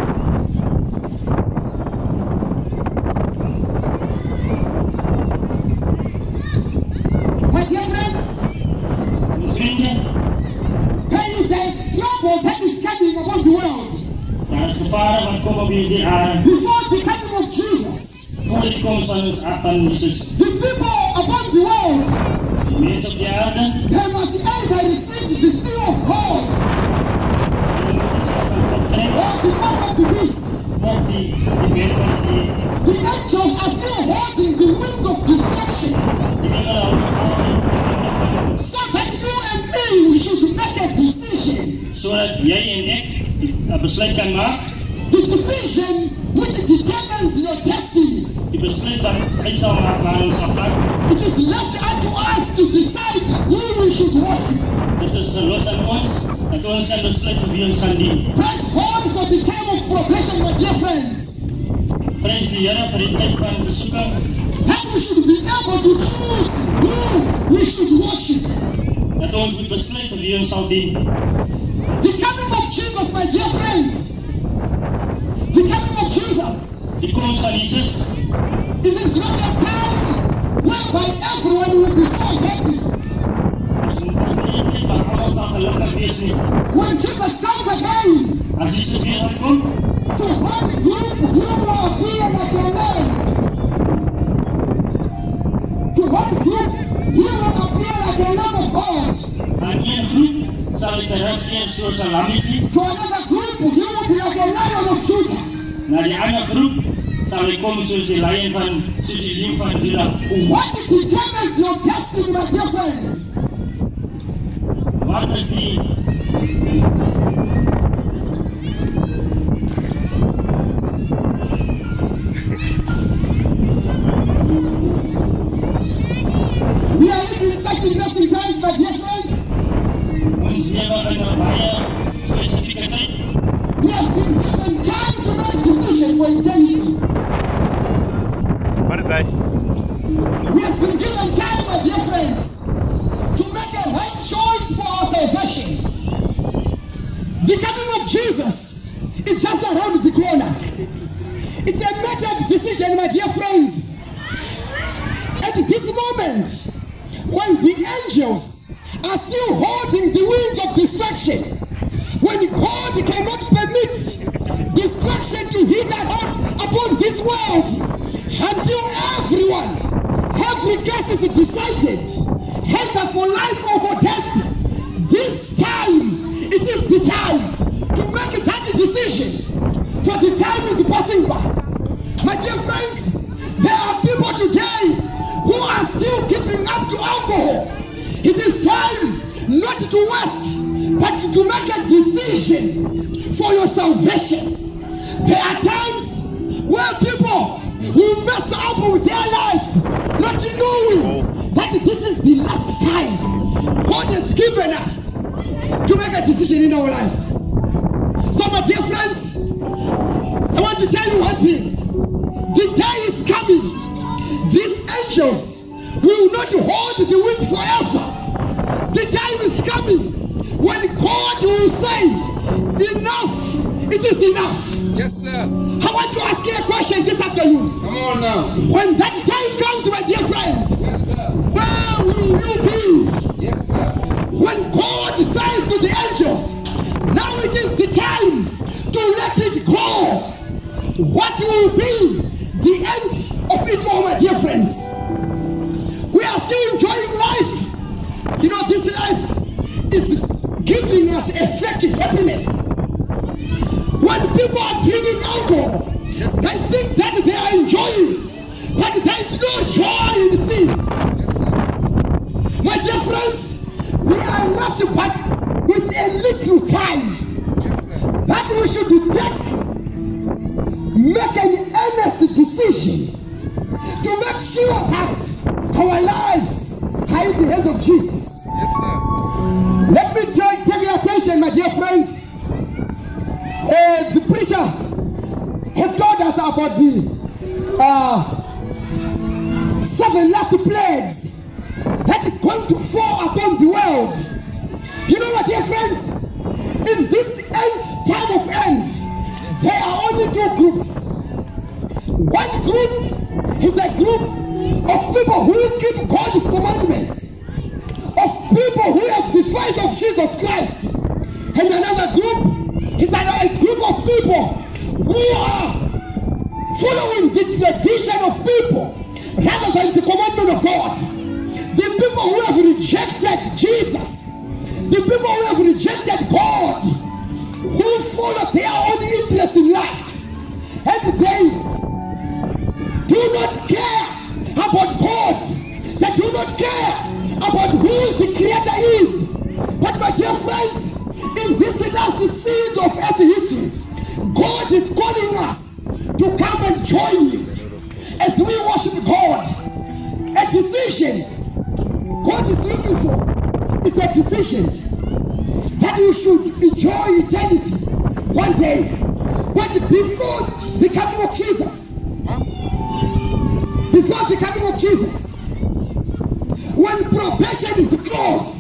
S11: My dear friends,
S9: ons vriende,
S11: there is a trouble that is coming upon the world.
S9: Daar is gevare wat kom op hierdie aarde.
S11: Before the coming of Jesus.
S9: Voor die komst van ons af van Jesus.
S11: The people upon the world.
S9: Die mense op die aarde.
S11: They must either receive the seal of God.
S9: Hulle moet die seal van God kry.
S11: Or the mark of the beast.
S9: Of die, die beeld van die.
S11: The angels are still holding the wings of destruction.
S9: Die engele hou nog al die.
S11: So that you and me, we should make a decision.
S9: Sodat jy en ek 'n besluit kan maak.
S11: The decision which determines your destiny.
S9: Die besluit wat uit sal maak waar ons sal gaan.
S11: It is left unto us to decide who we should worship.
S9: Dit is gelos aan ons dat ons kan besluit wie ons gaan dien.
S11: Press God for the time of probation, my dear friends.
S9: Prys die Here vir die tyd van versoeking.
S11: And we should be able to choose who we should worship.
S9: Dat ons moet besluit wie ons sal dien.
S11: The coming of Jesus, my dear friends. The coming of Jesus.
S9: Die komst van Jesus.
S11: It is not a time whereby everyone will be so happy.
S9: Ons is nie net waar almal sal gelukkig wees nie.
S11: When Jesus comes again.
S9: As Jesus weer uitkomt.
S8: To one group who will appear like a lion. To one group who will appear like a lamb of God.
S9: Aan één groep zal hij terugkeren zoals een lammetje.
S8: To another group who will be like a lion of Judah.
S9: Naar die andere groep zal hij komen zoals die lion van, zoals die leeuw van Judah.
S8: What determines your destiny, my dear friends?
S9: Wat is die?
S8: We are living in such interesting times, my dear friends.
S9: Ons leven in een baie specifieke tijd.
S8: We have been given time to make decisions for eternity.
S2: What is that?
S8: We have been given time, my dear friends, to make a right choice for our salvation. The coming of Jesus is just around the corner. It's a matter of decision, my dear friends. At this moment, when the angels are still holding the winds of destruction, when God cannot permit destruction to hit upon this world, until everyone, every case is decided, either for life or for death, this time, it is the time to make that decision, for the time is passing by. My dear friends, there are people today who are still giving up to alcohol. It is time not to waste, but to make a decision for your salvation. There are times where people will mess up with their lives, not knowing that this is the last time God has given us to make a decision in our life. So, my dear friends, I want to tell you one thing. The day is coming. These angels will not hold the wind forever. The time is coming when God will say, enough, it is enough.
S1: Yes, sir.
S8: I want to ask you a question this afternoon.
S1: Come on now.
S8: When that time comes, my dear friends,
S1: yes, sir.
S8: Where will you be?
S1: Yes, sir.
S8: When God says to the angels, now it is the time to let it go. What will be the end of it all, my dear friends? We are still enjoying life. You know, this life is giving us a fake happiness. When people are drinking alcohol, yes, they think that they are enjoying, but there is no joy in the sea.
S1: Yes, sir.
S8: My dear friends, we are left but with a little time,
S1: yes, sir,
S8: that we should take, make an earnest decision to make sure that our lives are in the hands of Jesus.
S1: Yes, sir.
S8: Let me take, take your attention, my dear friends. Uh, the preacher has told us about the uh, seven last plagues that is going to fall upon the world. You know what, dear friends? In this end time of end, there are only two groups. One group is a group of people who keep God's commandments, of people who have defied of Jesus Christ, and another group is a group of people who are following the tradition of people rather than the commandment of God. The people who have rejected Jesus, the people who have rejected God, who follow their own interest in life, and they do not care about God. They do not care about who the Creator is. But my dear friends, in this last seed of earth history, God is calling us to come and join Him as we worship God. A decision God is looking for is a decision that we should enjoy eternity one day. But before the coming of Jesus, before the coming of Jesus, when probation is closed,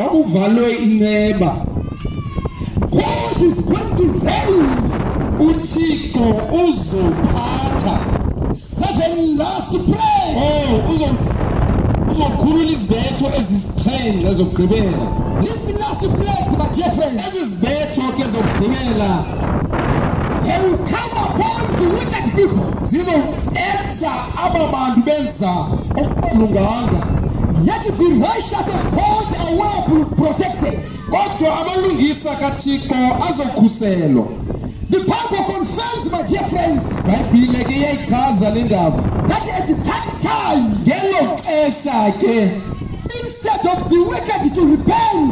S8: God is going to reign. Uchiko uzophatha seven last plagues. Oh, uzo uzokhulula izibetho ezisixhenxe zokugqibela. This last plague, my dear friends, ezizibetho ke They will come upon the wicked people. Yet the righteous of God are well protected. The Bible confirms, my dear friends, that at that time, instead of the wicked to repent,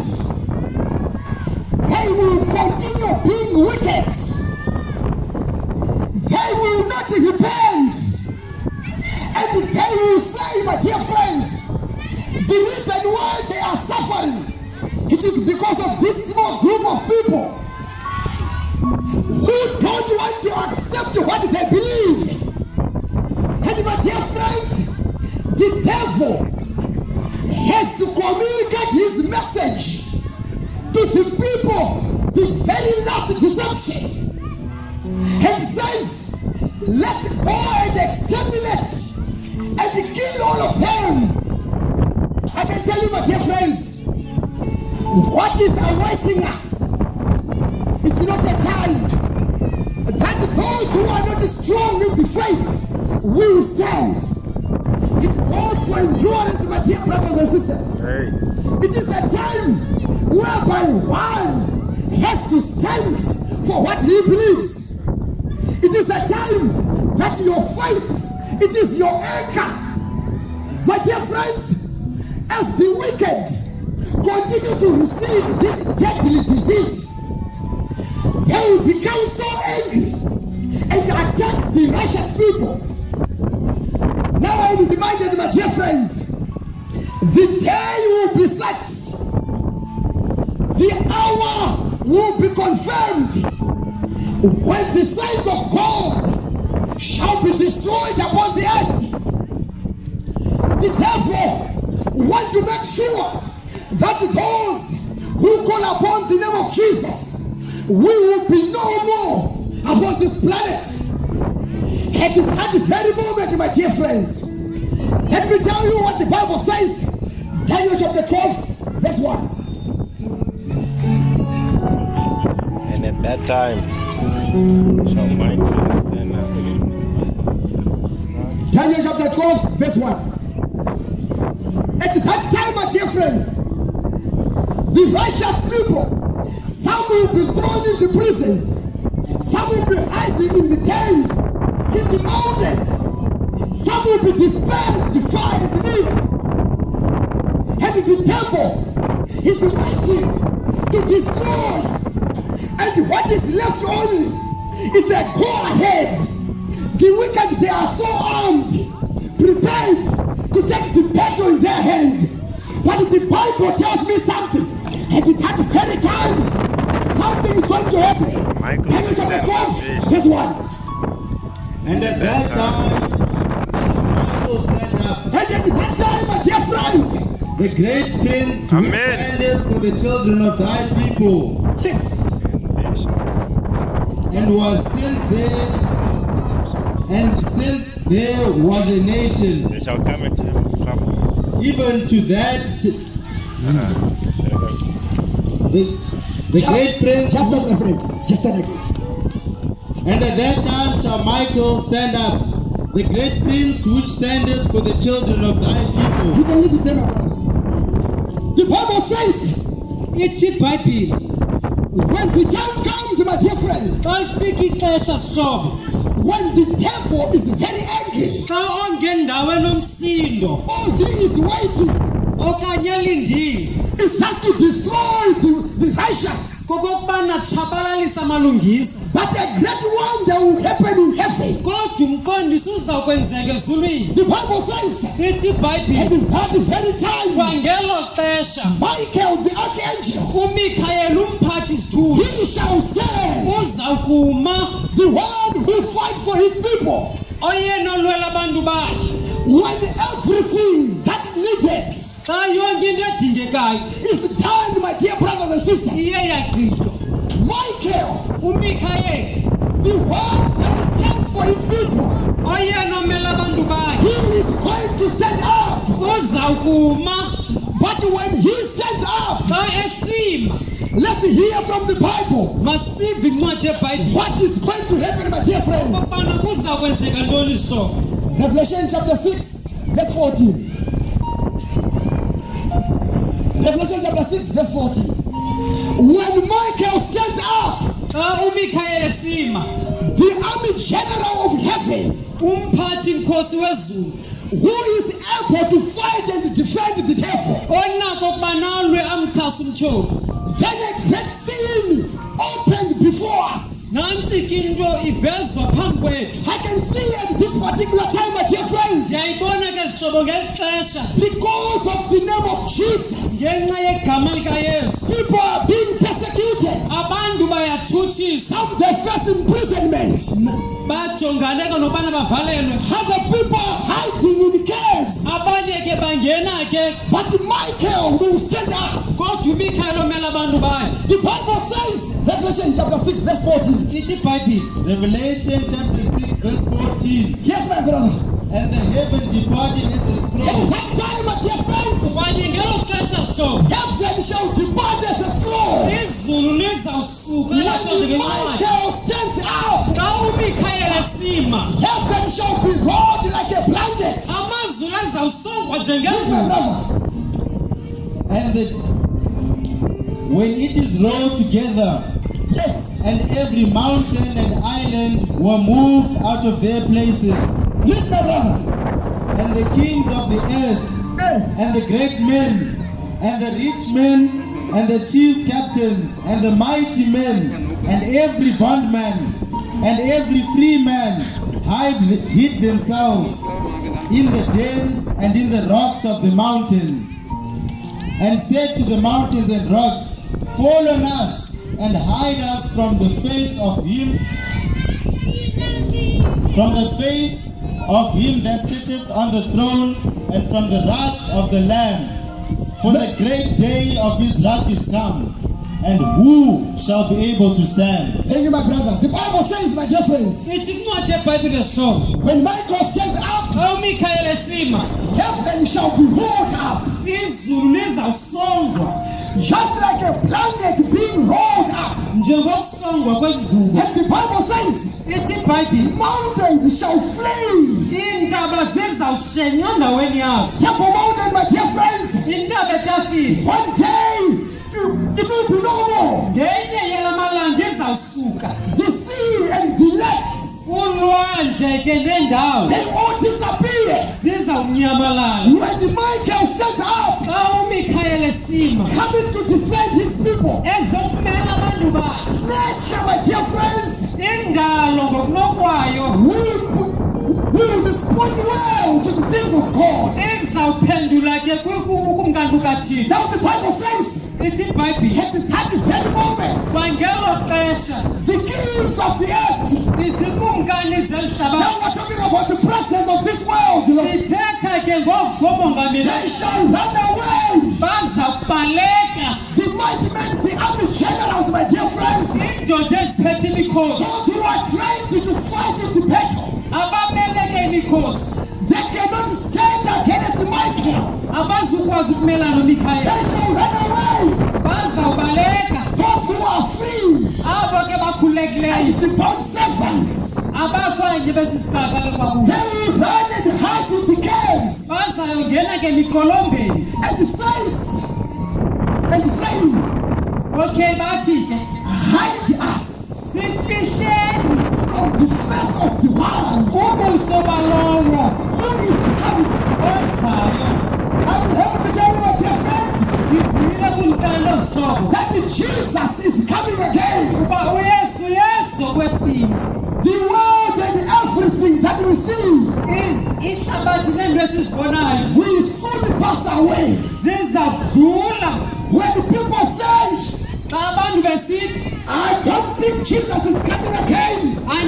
S8: they will continue being wicked. They will not repent. And they will say, my dear friends, the reason why they are suffering, it is because of this small group of people who don't want to accept what they believe. And my dear friends, the devil has to communicate his message to the people, the very last deception. And says, let's go and exterminate and kill all of them. I can tell you, my dear friends, what is awaiting us? It's not a time that those who are not strong in the faith will stand. It calls for endurance, my dear brothers and sisters. Hey. It is a time whereby one has to stand for what he believes. It is a time that your faith, it is your anchor. My dear friends, as the wicked continue to receive this deadly disease, they will become so angry and attack the righteous people. Now I am reminded, my dear friends, the day will be set, the hour will be confirmed, when the signs of God shall be destroyed upon the earth. The devil wants to make sure that those who call upon the name of Jesus, we will be no more upon this planet. At that very moment, my dear friends, let me tell you what the Bible says. Daniel chapter twelve, verse one.
S2: And at that time, shall Michael stand up.
S8: Daniel chapter twelve, verse one. At that time, my dear friends, the righteous people, some will be thrown into prisons, some will be hiding in the caves, in the mountains, some will be dispersed, far and near. And the devil is waiting to destroy. And what is left only is a go ahead. The wicked, they are so armed, prepared to take the battle in their hands. But the Bible tells me something. And at that very time, something is going to happen. Daniel chapter twelve, verse one.
S12: And at that time, Michael stand up.
S8: And at that time, my dear friends,
S12: the great prince who standeth for the children of thy people.
S8: Yes.
S12: And was since there, and since there was a nation,
S2: they shall come into trouble.
S12: Even to that, uh-huh. the, the
S8: just,
S12: great prince.
S8: Just a minute, just a minute.
S12: And at that time shall Michael stand up, the great prince which standeth for the children of thy people.
S8: You can leave it there, brother. The Bible says, "Iti Bible." When the time comes, my dear friends, when the devil is very angry, all he is waiting is just to destroy the, the righteous. But a great wonder will happen in heaven. The Bible says, at that very time, Michael the archangel, he shall stand, the one who fights for his people. When everything that needed is done, my dear brothers and sisters, Michael, the one that stands for his people, he is going to stand up. But But when he stands up, let's hear from the Bible. What is going to happen, my dear friends? Revelation chapter six, verse fourteen. Revelation chapter six, verse fourteen. When Michael stands up, the army general of heaven, who is able to fight and defend the devil, then a great scene opened before us. I can see at this particular time, my dear friends, because of the name of Jesus, people are being persecuted. Some they face imprisonment. Other people are hiding in caves. But Michael will stand up. The Bible says, Revelation chapter six, verse fourteen.
S12: Revelation chapter six, verse fourteen.
S8: Yes, my brother.
S12: And the heaven departed at the scroll.
S8: At that time, my dear friends, heaven shall depart as a scroll. When Michael stands out, heaven shall be rolled like a blanket.
S12: And the, when it is rolled together,
S8: yes,
S12: and every mountain and island were moved out of their places.
S8: Yes, my brother.
S12: And the kings of the earth,
S8: yes,
S12: and the great men, and the rich men, and the chief captains, and the mighty men, and every bondman, and every free man, hide, hid themselves in the dens and in the rocks of the mountains, and said to the mountains and rocks, fall on us, and hide us from the face of him, from the face of him that sitteth on the throne, and from the wrath of the Lamb. For the great day of his wrath is come, and who shall be able to stand?
S8: Thank you, my brother. The Bible says, my dear friends, when Michael stands up, heaven shall be rolled up, just like a blanket being rolled up. And the Bible says, mountains shall flee. Temple Mountain, my dear friends, one day it will be no more. The sea and the lakes, they all disappear. When Michael stands up, coming to defend his people, nature, my dear friends, will respond well to the things of God. Now the Bible says, at that very moment, the kings of the earth, now we're talking about the presidents of this world, you know, they shall run away. The mighty men, the army generals, my dear friends, those who are trying to, to fight in the battle, they cannot stand against Michael. They shall run away. Those who are free and the bond servants, they will run and hide in the caves and says and saying, okay, hide us from the face of the world. Who is coming? I'm happy to tell you, my dear friends, that Jesus is coming again. The world and everything that we see will soon pass away. When people say, I don't think Jesus is coming again,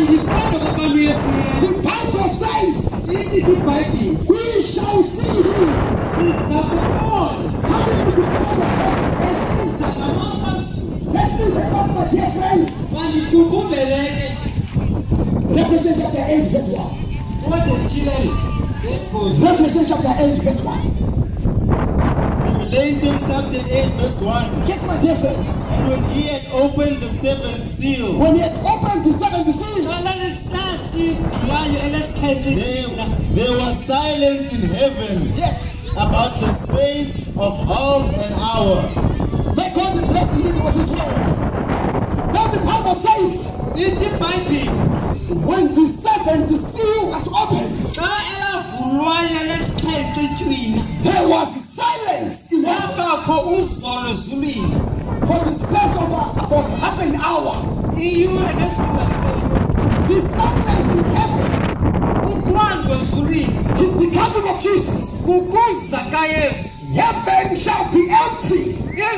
S8: the Bible says, we shall see him coming before us. Let me record, my dear friends, Revelation chapter eight, verse one. Revelation chapter eight, verse one.
S12: Revelation chapter eight, verse one.
S8: Yes, my dear friends.
S12: And when he had opened the seventh seal,
S8: When he had opened the seventh seal,
S12: there, there was silence in heaven.
S8: Yes.
S12: About the space of half an hour.
S8: May God bless the reading of His word. Now the Bible says, in the Bible, when the seventh seal was opened, there was silence in heaven for the space of about half an hour. The silence in heaven is the coming of Jesus. Heaven shall be empty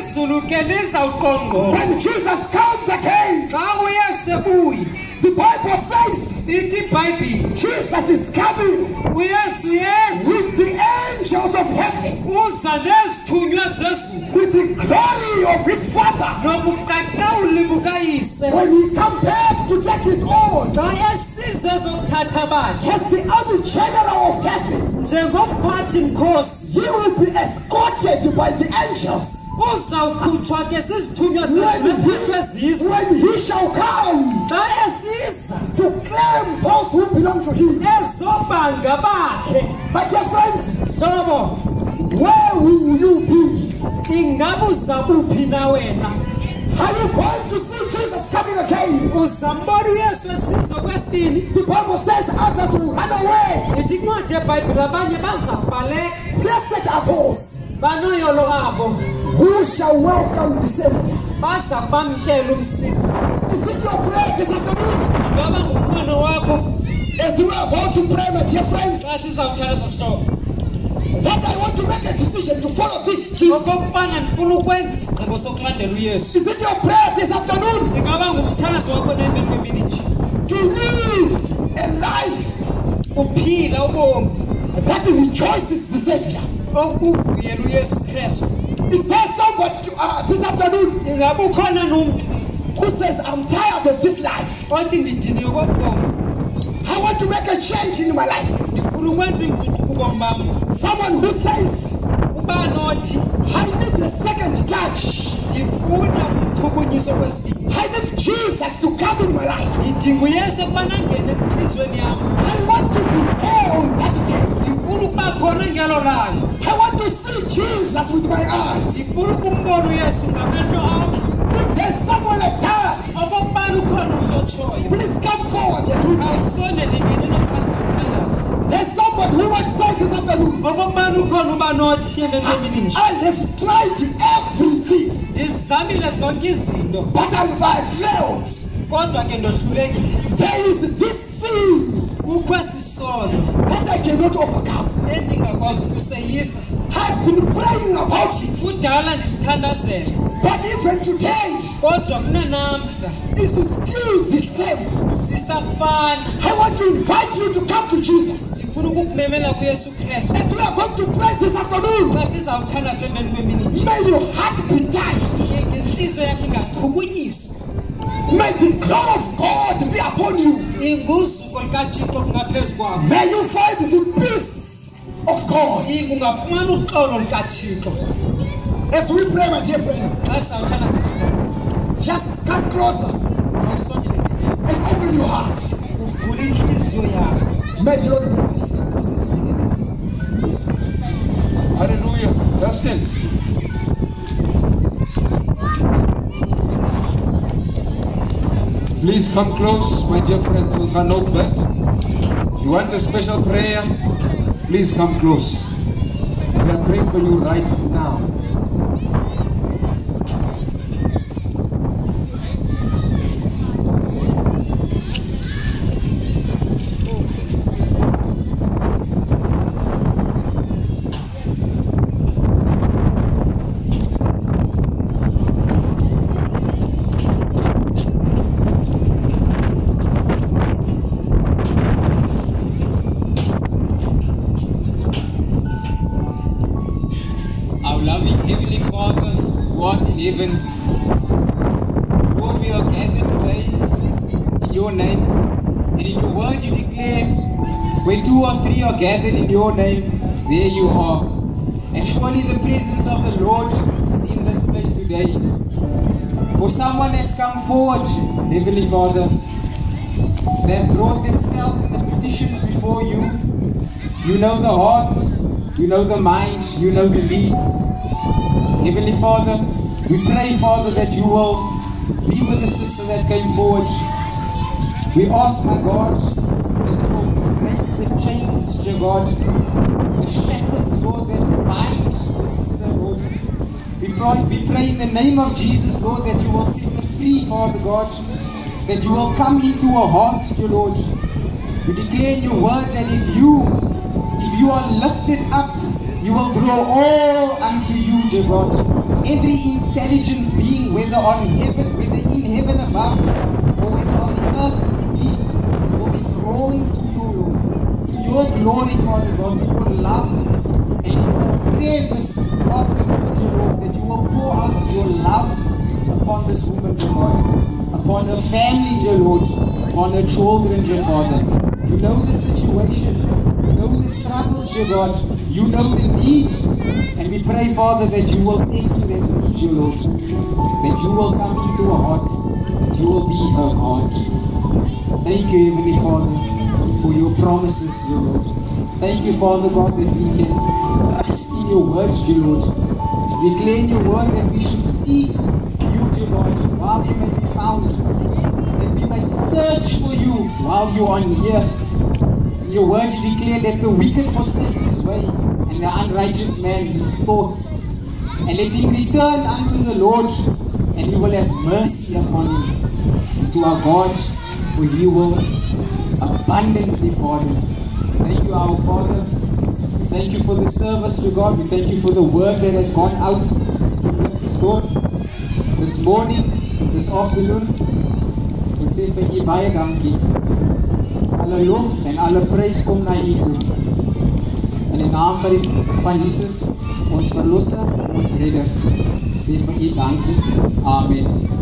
S8: when Jesus comes again. The Bible says Jesus is coming with the angels of heaven, with the glory of His Father. When He comes back to take His own as the other general of heaven, He will be escorted by the angels. When he, when he shall come to claim those who belong to Him. But dear friends, where will you be? Are you going to see Jesus coming again? The Bible says others will run away. Blessed are those who shall welcome the Savior. Is it your prayer this afternoon? As you are about to pray, my dear friends, that I want to make a decision to follow this Jesus. Is it your prayer this afternoon? To live a life that rejoices the Savior. Is there somebody to, uh, this afternoon who says, I'm tired of this life? I want to make a change in my life. Someone who says, I need a second touch. I need Jesus to come in my life. I want to be there on that day. I want to see Jesus with my eyes. If there's someone like that, please come forward as we go. There's someone who might say this afternoon, I have tried everything, but I've failed. There is this sin that I cannot overcome. I've been praying about it, but even today, it's still the same. I want to invite you to come to Jesus. As we are going to pray this afternoon, may your heart be tied. May the glory of God be upon you. May you find the peace of God. As we pray, my dear friends, just come closer and open your heart. May the Lord bless us.
S3: Hallelujah. Justin. Please come close, my dear friends. Ons gaan nou bid. If you want a special prayer, please come close. We are praying for you right now.
S4: Heaven, Lord, we are gathered today in your name, and in your word you declare, when two or three are gathered in your name, there you are. And surely the presence of the Lord is in this place today. For someone has come forward, Heavenly Father. They have brought themselves in the petitions before you. You know the heart, you know the mind, you know the needs. Heavenly Father, we pray, Father, that you will be with the sister that came forward. We ask, my God, that you will break the chains, dear God, the shackles, Lord, that bind the sister, Lord. We pray, we pray in the name of Jesus, Lord, that you will set her free, Father God, that you will come into her heart, dear Lord. We declare in your word that if you, if you are lifted up, you will draw all unto you, dear God. Every intelligent being, whether on heaven, whether in heaven above, or whether on the earth beneath, will be drawn to you, Lord. To your glory, Father God, to your love. And it is our prayer this afternoon, dear Lord, that you will pour out your love upon this woman, dear God, upon her family, dear Lord, upon her children, dear Father. You know the situation, you know the struggles, dear God, you know the needs, and we pray, Father, that you will tend to that need, dear Lord, that you will come into her heart, that you will be her God. Thank you, Heavenly Father, for your promises, dear Lord. Thank you, Father God, that we can trust in your words, dear Lord. We declare in your word that we should seek you, dear God, while you may be found. That we may search for you while you are near. In your word you declare that the wicked forsake his way, and the unrighteous man his thoughts. And let him return unto the Lord, and he will have mercy upon him. And to our God, for he will abundantly pardon. Thank you, our Father. Thank you for the service, to God. We thank you for the word that has gone out to this Lord this morning, this afternoon. Ons sê vir u baie dankie. Alle lof en alle prys kom na u toe. In die naam van, die, van Jesus, ons verlosser, ons redder. Ons sê vir u dankie. Amen.